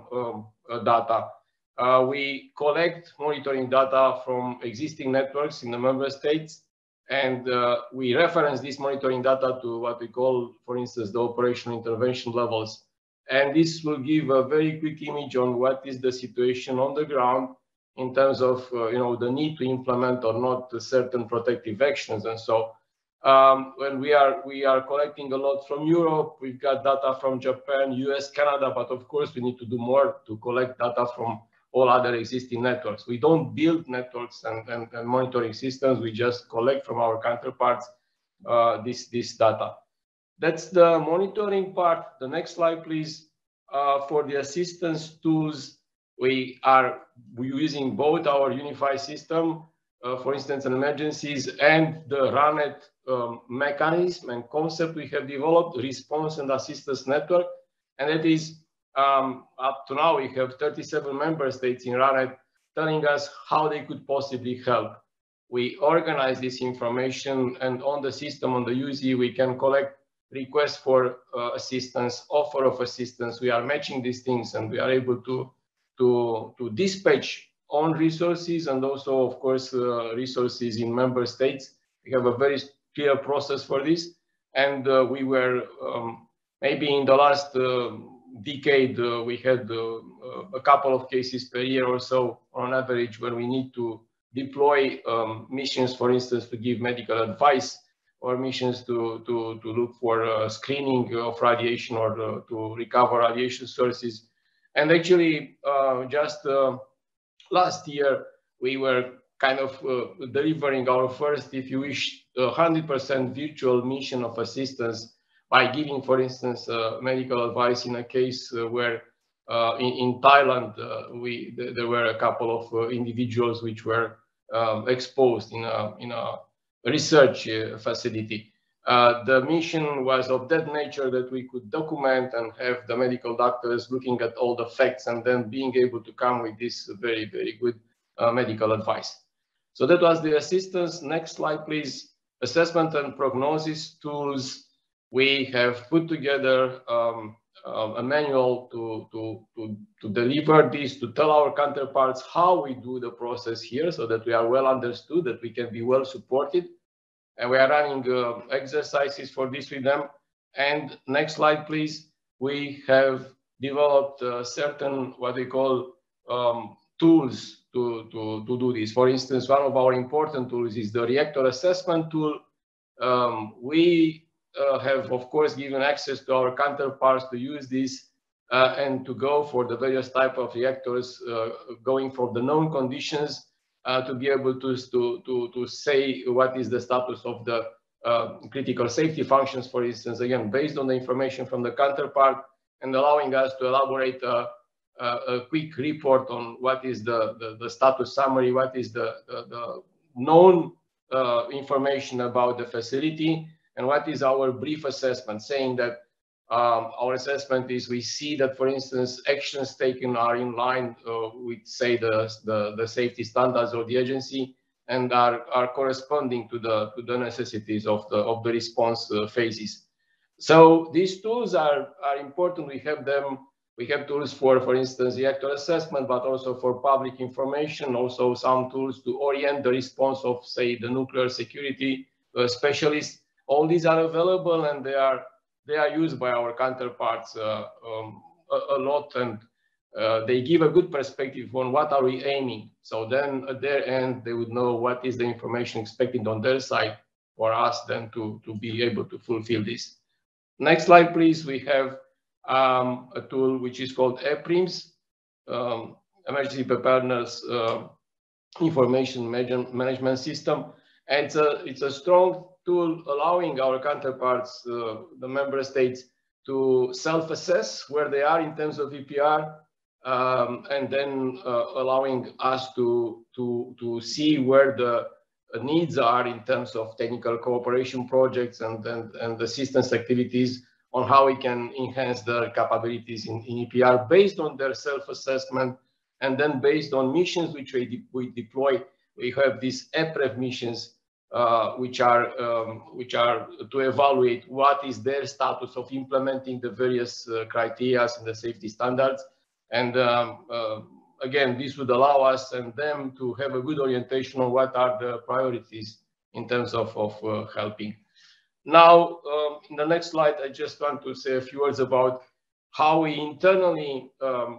data. We collect monitoring data from existing networks in the member states, and we reference this monitoring data to what we call, for instance, the operational intervention levels. And this will give a very quick image on what is the situation on the ground in terms of the need to implement or not certain protective actions. And so when we are collecting a lot from Europe, we've got data from Japan, US, Canada, but of course we need to do more to collect data from all other existing networks. We don't build networks and monitoring systems. We just collect from our counterparts this data. That's the monitoring part. The next slide, please. For the assistance tools, we are using both our unified system, for instance, in emergencies, and the RANET mechanism and concept we have developed, response and assistance network. And that is, up to now, we have 37 member states in RANET telling us how they could possibly help. We organize this information, and on the system, on the UZ, we can collect requests for assistance, offer of assistance. We are matching these things, and we are able to dispatch own resources and also, of course, resources in member states. We have a very clear process for this. And we were, maybe in the last decade, we had a couple of cases per year or so on average when we need to deploy missions, for instance, to give medical advice, or missions to look for screening of radiation or to recover radiation sources. And actually, just last year, we were kind of delivering our first, if you wish, 100% virtual mission of assistance by giving, for instance, medical advice in a case where in Thailand, there were a couple of individuals which were exposed in a research facility. The mission was of that nature that we could document and have the medical doctors looking at all the facts and then being able to come with this very, very good medical advice. So that was the assistance. Next slide, please. Assessment and prognosis tools. We have put together a manual to deliver this, to tell our counterparts how we do the process here so that we are well understood, that we can be well supported. And we are running exercises for this with them. And next slide, please. We have developed certain, what we call tools to do this. For instance, one of our important tools is the reactor assessment tool. We have, of course, given access to our counterparts to use this and to go for the various type of reactors, going for the known conditions, to be able to say what is the status of the critical safety functions, for instance, again, based on the information from the counterpart, and allowing us to elaborate a quick report on what is the status summary, what is the known information about the facility, and what is our brief assessment, saying that our assessment is we see that, for instance, actions taken are in line with, say, the safety standards of the agency and are corresponding to the necessities of the response phases. So these tools are important. We have them. We have tools for instance, reactor assessment, but also for public information, also some tools to orient the response of, say, the nuclear security specialists. All these are available, and they are used by our counterparts a lot, and they give a good perspective on what are we aiming. So then at their end, they would know what is the information expected on their side for us then to be able to fulfill this. Next slide, please. We have a tool which is called EPRIMS, Emergency Preparedness Information Management System. And it's a strong tool allowing our counterparts, the member states, to self-assess where they are in terms of EPR, and then allowing us to see where the needs are in terms of technical cooperation projects and assistance activities, on how we can enhance their capabilities in EPR based on their self-assessment, and then based on missions which we deploy. We have these EPREV missions, which are to evaluate what is their status of implementing the various criteria and the safety standards. And again, this would allow us and them to have a good orientation on what are the priorities in terms of helping. Now, in the next slide, I just want to say a few words about how we internally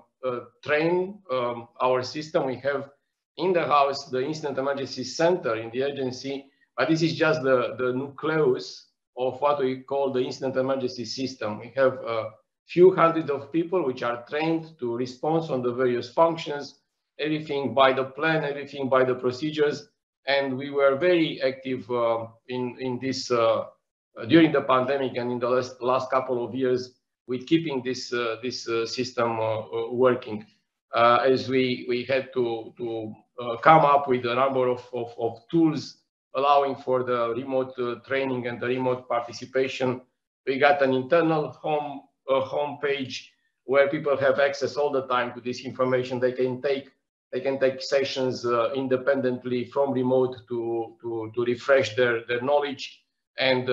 train our system. We have in the house the Incident Emergency Center in the agency, but this is just the nucleus of what we call the Incident Emergency System. We have a few hundred of people which are trained to respond on the various functions, everything by the plan, everything by the procedures, and we were very active in this during the pandemic and in the last couple of years with keeping this system working, as we had to come up with a number of tools allowing for the remote training and the remote participation. We got an internal home page where people have access all the time to this information. They can take sessions independently from remote to refresh their knowledge. And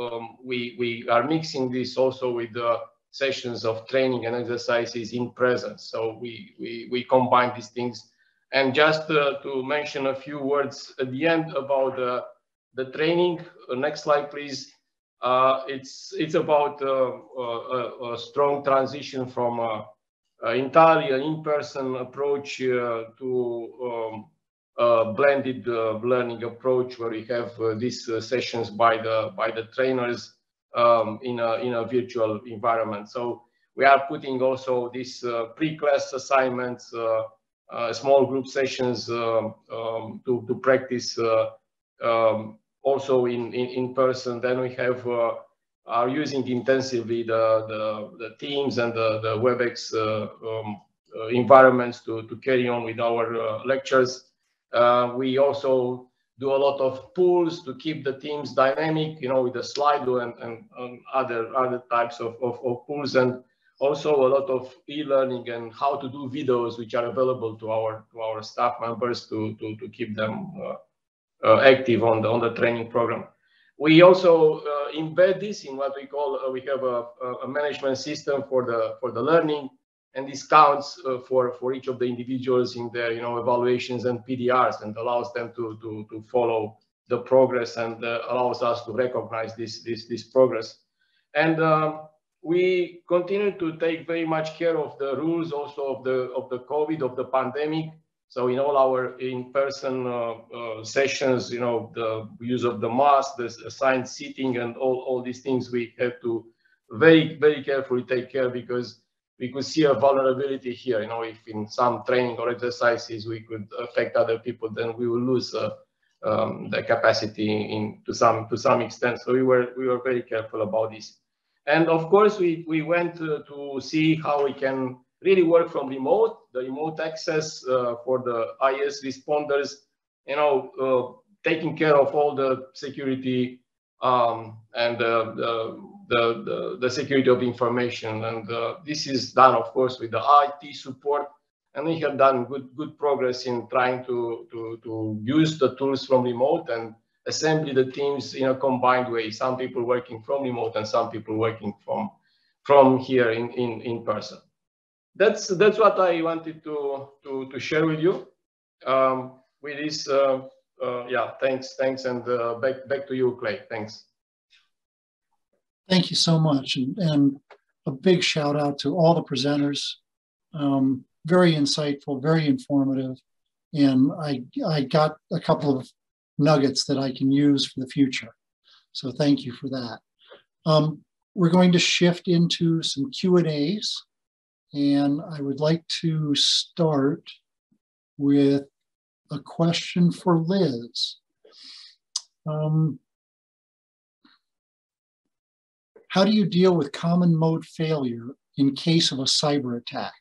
we are mixing this also with the sessions of training and exercises in presence. So we combine these things. And just to mention a few words at the end about the training. Next slide, please. It's about a strong transition from entirely an in-person approach to blended learning approach, where we have these sessions by the trainers in a virtual environment. So we are putting also these pre-class assignments, small group sessions to practice also in person. Then we have are using intensively the Teams and the WebEx environments to carry on with our lectures. We also do a lot of pools to keep the teams dynamic, with the Slido and other types of pools, and also a lot of e-learning and how to do videos which are available to our staff members to keep them active on the training program. We also embed this in what we call we have a management system for the learning. And this counts for each of the individuals in their evaluations and PDRs, and allows them to follow the progress, and allows us to recognize this progress. And we continue to take very much care of the rules also of the COVID, of the pandemic. So in all our in-person sessions, the use of the mask, the assigned seating, and all these things, we have to very, very carefully take care, because we could see a vulnerability here. If in some training or exercises we could affect other people, then we will lose the capacity to some extent. So we were very careful about this. And of course, we went to see how we can really work from remote, the remote access for the IS responders, you know, taking care of all the security and the security of information. And this is done, of course, with the IT support. And we have done good progress in trying to use the tools from remote and assembly the teams in a combined way. Some people working from remote and some people working from here in person. That's what I wanted to share with you. With this, yeah, thanks, and back to you, Clay. Thanks. Thank you so much, and a big shout out to all the presenters. Very insightful, very informative, and I got a couple of nuggets that I can use for the future. So thank you for that. We're going to shift into some Q&As, and I would like to start with a question for Liz. How do you deal with common mode failure in case of a cyber attack?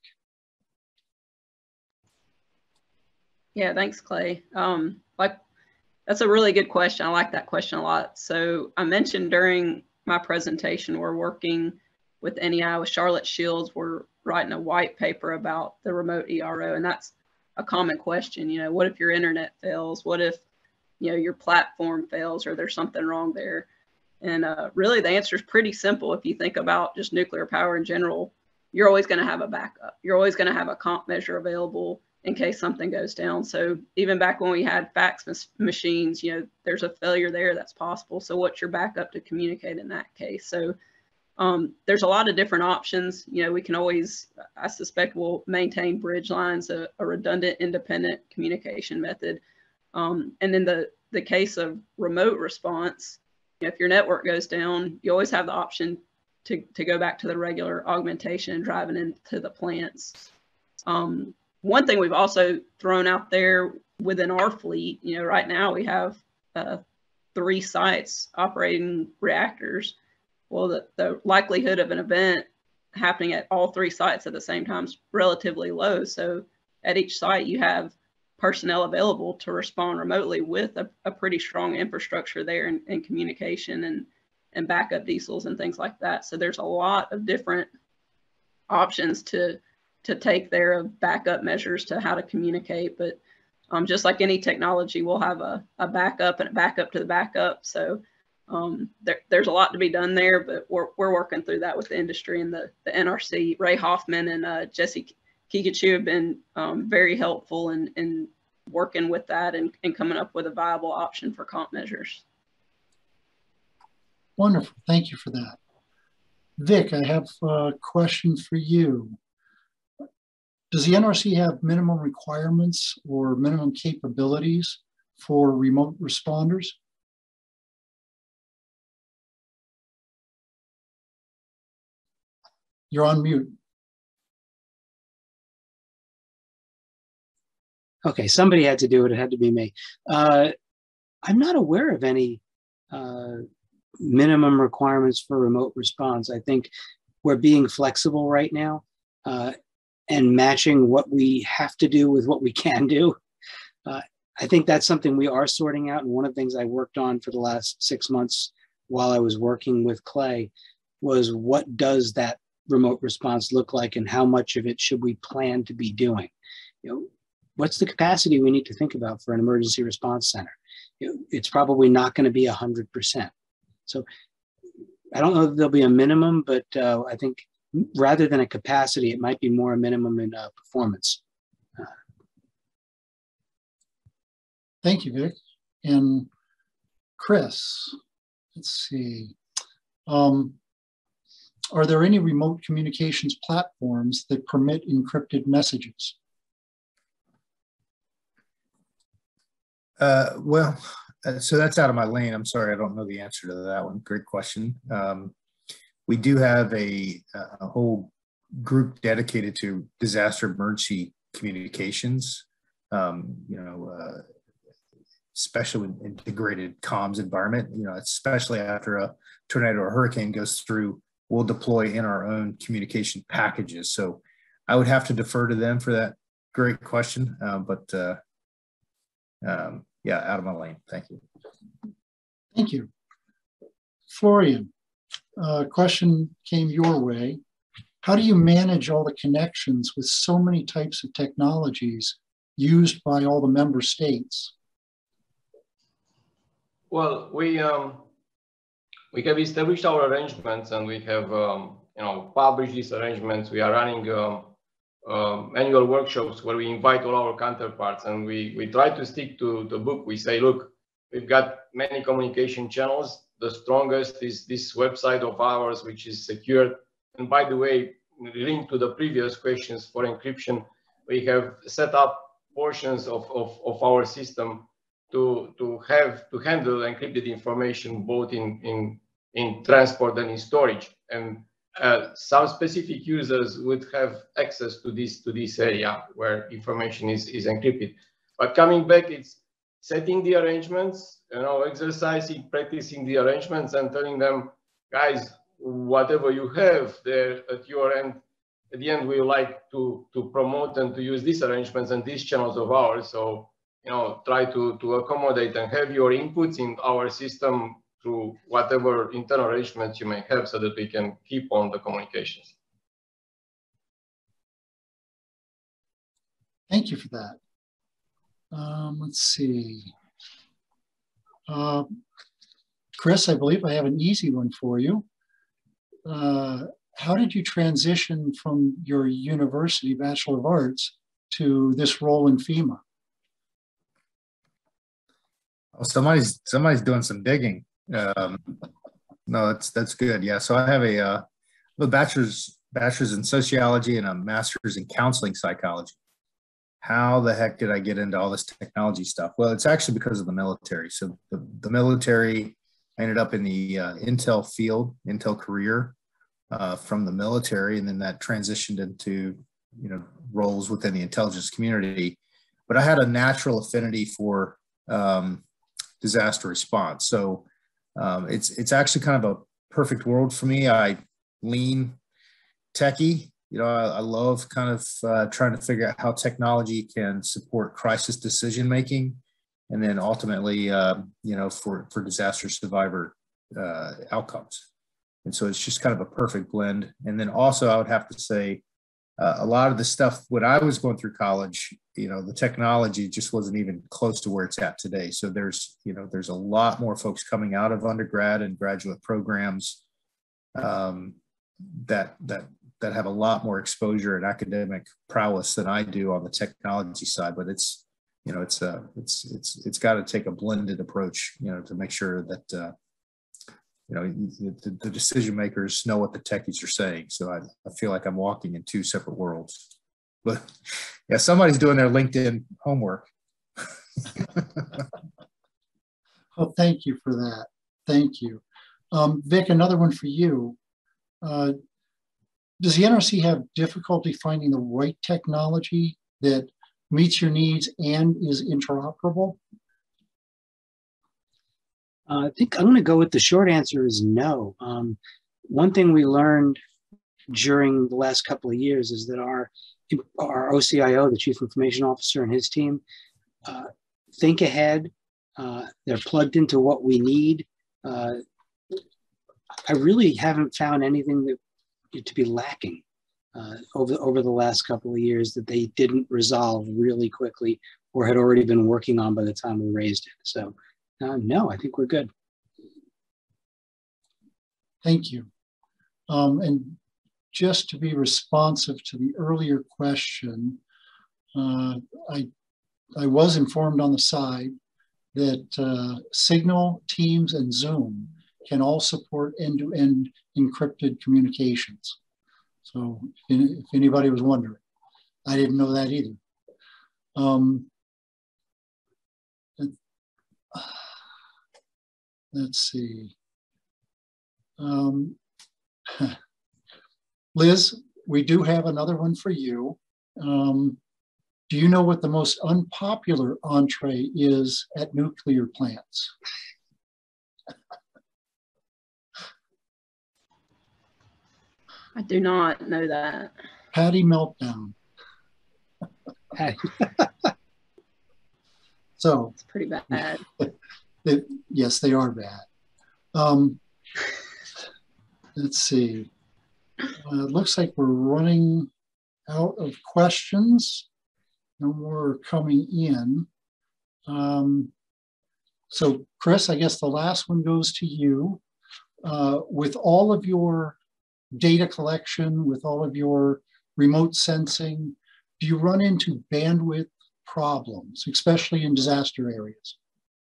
Yeah, thanks, Clay. That's a really good question. I like that question a lot. So I mentioned during my presentation, we're working with NEI, with Charlotte Shields. We're writing a white paper about the remote ERO, and that's a common question. You know, what if your internet fails? What if, you know, your platform fails or there's something wrong there? And really the answer is pretty simple. If you think about just nuclear power in general, you're always going to have a backup. You're always going to have a comp measure available in case something goes down. So even back when we had fax machines, you know, there's a failure there that's possible. So what's your backup to communicate in that case? So there's a lot of different options. You know, we can always, I suspect we'll maintain bridge lines, a redundant independent communication method. And in the case of remote response, you know, if your network goes down, you always have the option to go back to the regular augmentation and driving into the plants. One thing we've also thrown out there within our fleet, you know, right now we have 3 sites operating reactors. Well, the likelihood of an event happening at all 3 sites at the same time is relatively low. So at each site, you have personnel available to respond remotely with a pretty strong infrastructure there in communication and backup diesels and things like that. So there's a lot of different options to take there of backup measures to how to communicate. But just like any technology, we'll have a backup and a backup to the backup. So there's a lot to be done there, but we're working through that with the industry and the NRC. Ray Hoffman and Jesse Kikachu have been very helpful in working with that and coming up with a viable option for comp measures. Wonderful, thank you for that. Vic, I have a question for you. Does the NRC have minimum requirements or minimum capabilities for remote responders? You're on mute. Okay, somebody had to do it. It had to be me. I'm not aware of any minimum requirements for remote response. I think we're being flexible right now and matching what we have to do with what we can do. I think that's something we are sorting out. And one of the things I worked on for the last 6 months while I was working with Clay was what does that remote response look like and how much of it should we plan to be doing? You know, what's the capacity we need to think about for an emergency response center? You know, it's probably not going to be 100%. So I don't know if there'll be a minimum, but I think rather than a capacity, it might be more a minimum in performance. Thank you, Vic. And Chris, let's see. Are there any remote communications platforms that permit encrypted messages? Well, so that's out of my lane. I'm sorry, I don't know the answer to that one. Great question. We do have a whole group dedicated to disaster emergency communications, especially in integrated comms environment, especially after a tornado or hurricane goes through, we'll deploy in our own communication packages. So I would have to defer to them for that great question, yeah, out of my lane. Thank you. Thank you. Florian, a question came your way. How do you manage all the connections with so many types of technologies used by all the member states? Well, we have established our arrangements, and we have published these arrangements. We are running annual workshops where we invite all our counterparts, and we try to stick to the book. We say, look, we've got many communication channels. The strongest is this website of ours, which is secured. And by the way, linked to the previous questions for encryption, we have set up portions of our system to handle encrypted information both in transport and in storage. And some specific users would have access to this area where information is encrypted. But coming back, it's setting the arrangements, exercising, practicing the arrangements, and telling them, guys, whatever you have there at your end, at the end, we like to promote and to use these arrangements and these channels of ours. So, try to accommodate and have your inputs in our system through whatever internal arrangements you may have so that we can keep on the communications. Thank you for that. Let's see. Chris, I believe I have an easy one for you. How did you transition from your university Bachelor of Arts to this role in FEMA? Oh, somebody's doing some digging. No, that's good. Yeah, so I have a bachelor's in sociology and a master's in counseling psychology. How the heck did I get into all this technology stuff? Well, it's actually because of the military. So the military, I ended up in the Intel field, Intel career from the military, and then that transitioned into roles within the intelligence community. But I had a natural affinity for disaster response. So it's actually kind of a perfect world for me. I lean techie. I love kind of trying to figure out how technology can support crisis decision making, and then ultimately, for disaster survivor outcomes. And so it's just kind of a perfect blend. And then also, I would have to say, a lot of the stuff when I was going through college, the technology just wasn't even close to where it's at today. So there's a lot more folks coming out of undergrad and graduate programs that have a lot more exposure and academic prowess than I do on the technology side. But it's got to take a blended approach, to make sure that the decision makers know what the techies are saying. So I feel like I'm walking in two separate worlds. But yeah, somebody's doing their LinkedIn homework. Well, thank you for that. Thank you. Vic, another one for you. Does the NRC have difficulty finding the right technology that meets your needs and is interoperable? I think I'm going to go with the short answer is no. One thing we learned during the last couple of years is that our OCIO, the Chief Information Officer, and his team think ahead. They're plugged into what we need. I really haven't found anything to be lacking over the last couple of years that they didn't resolve really quickly or had already been working on by the time we raised it. So no, I think we're good. Thank you. And just to be responsive to the earlier question, I was informed on the side that Signal, Teams, and Zoom can all support end-to-end encrypted communications. So if anybody was wondering, I didn't know that either. Let's see. Liz, we do have another one for you. Do you know what the most unpopular entree is at nuclear plants? I do not know that. Patty meltdown. Patty. So It's pretty bad. yes, they are bad. Let's see. It looks like we're running out of questions. No more coming in. So Chris, I guess the last one goes to you. With all of your data collection, with all of your remote sensing, do you run into bandwidth problems, especially in disaster areas?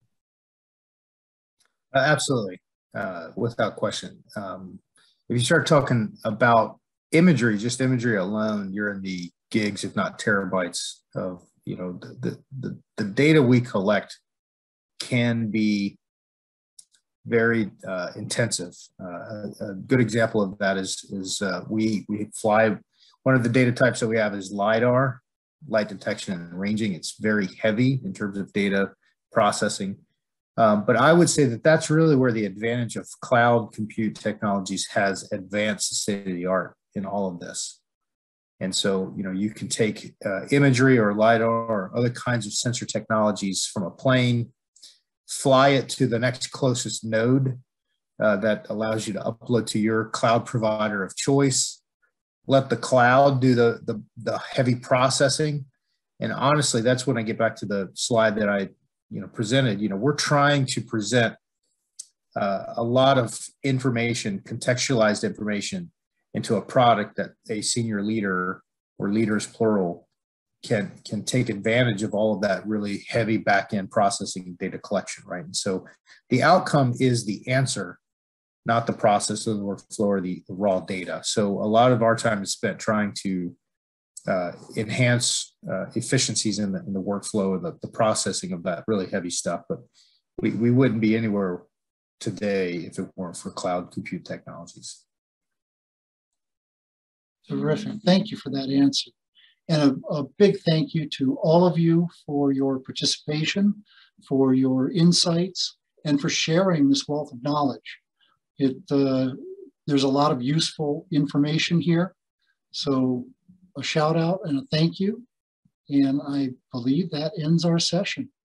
Absolutely, without question. If you start talking about imagery, just imagery alone, you're in the gigs, if not terabytes of, the data we collect can be very intensive. A good example of that is we fly, one of the data types that we have is LiDAR, light detection and ranging. It's very heavy in terms of data processing. But I would say that that's really where the advantage of cloud compute technologies has advanced the state of the art in all of this. And so, you can take imagery or LiDAR or other kinds of sensor technologies from a plane, fly it to the next closest node that allows you to upload to your cloud provider of choice, let the cloud do the heavy processing. And honestly, that's when I get back to the slide that I presented. We're trying to present a lot of information, contextualized information, into a product that a senior leader, or leaders plural, can take advantage of all of that really heavy back-end processing data collection, right? And so the outcome is the answer, not the process of the workflow or the raw data. So a lot of our time is spent trying to enhance efficiencies in the workflow and the processing of that really heavy stuff. But we wouldn't be anywhere today if it weren't for cloud compute technologies. Terrific. Thank you for that answer. And a big thank you to all of you for your participation, for your insights, and for sharing this wealth of knowledge. There's a lot of useful information here. So a shout out and a thank you. And I believe that ends our session.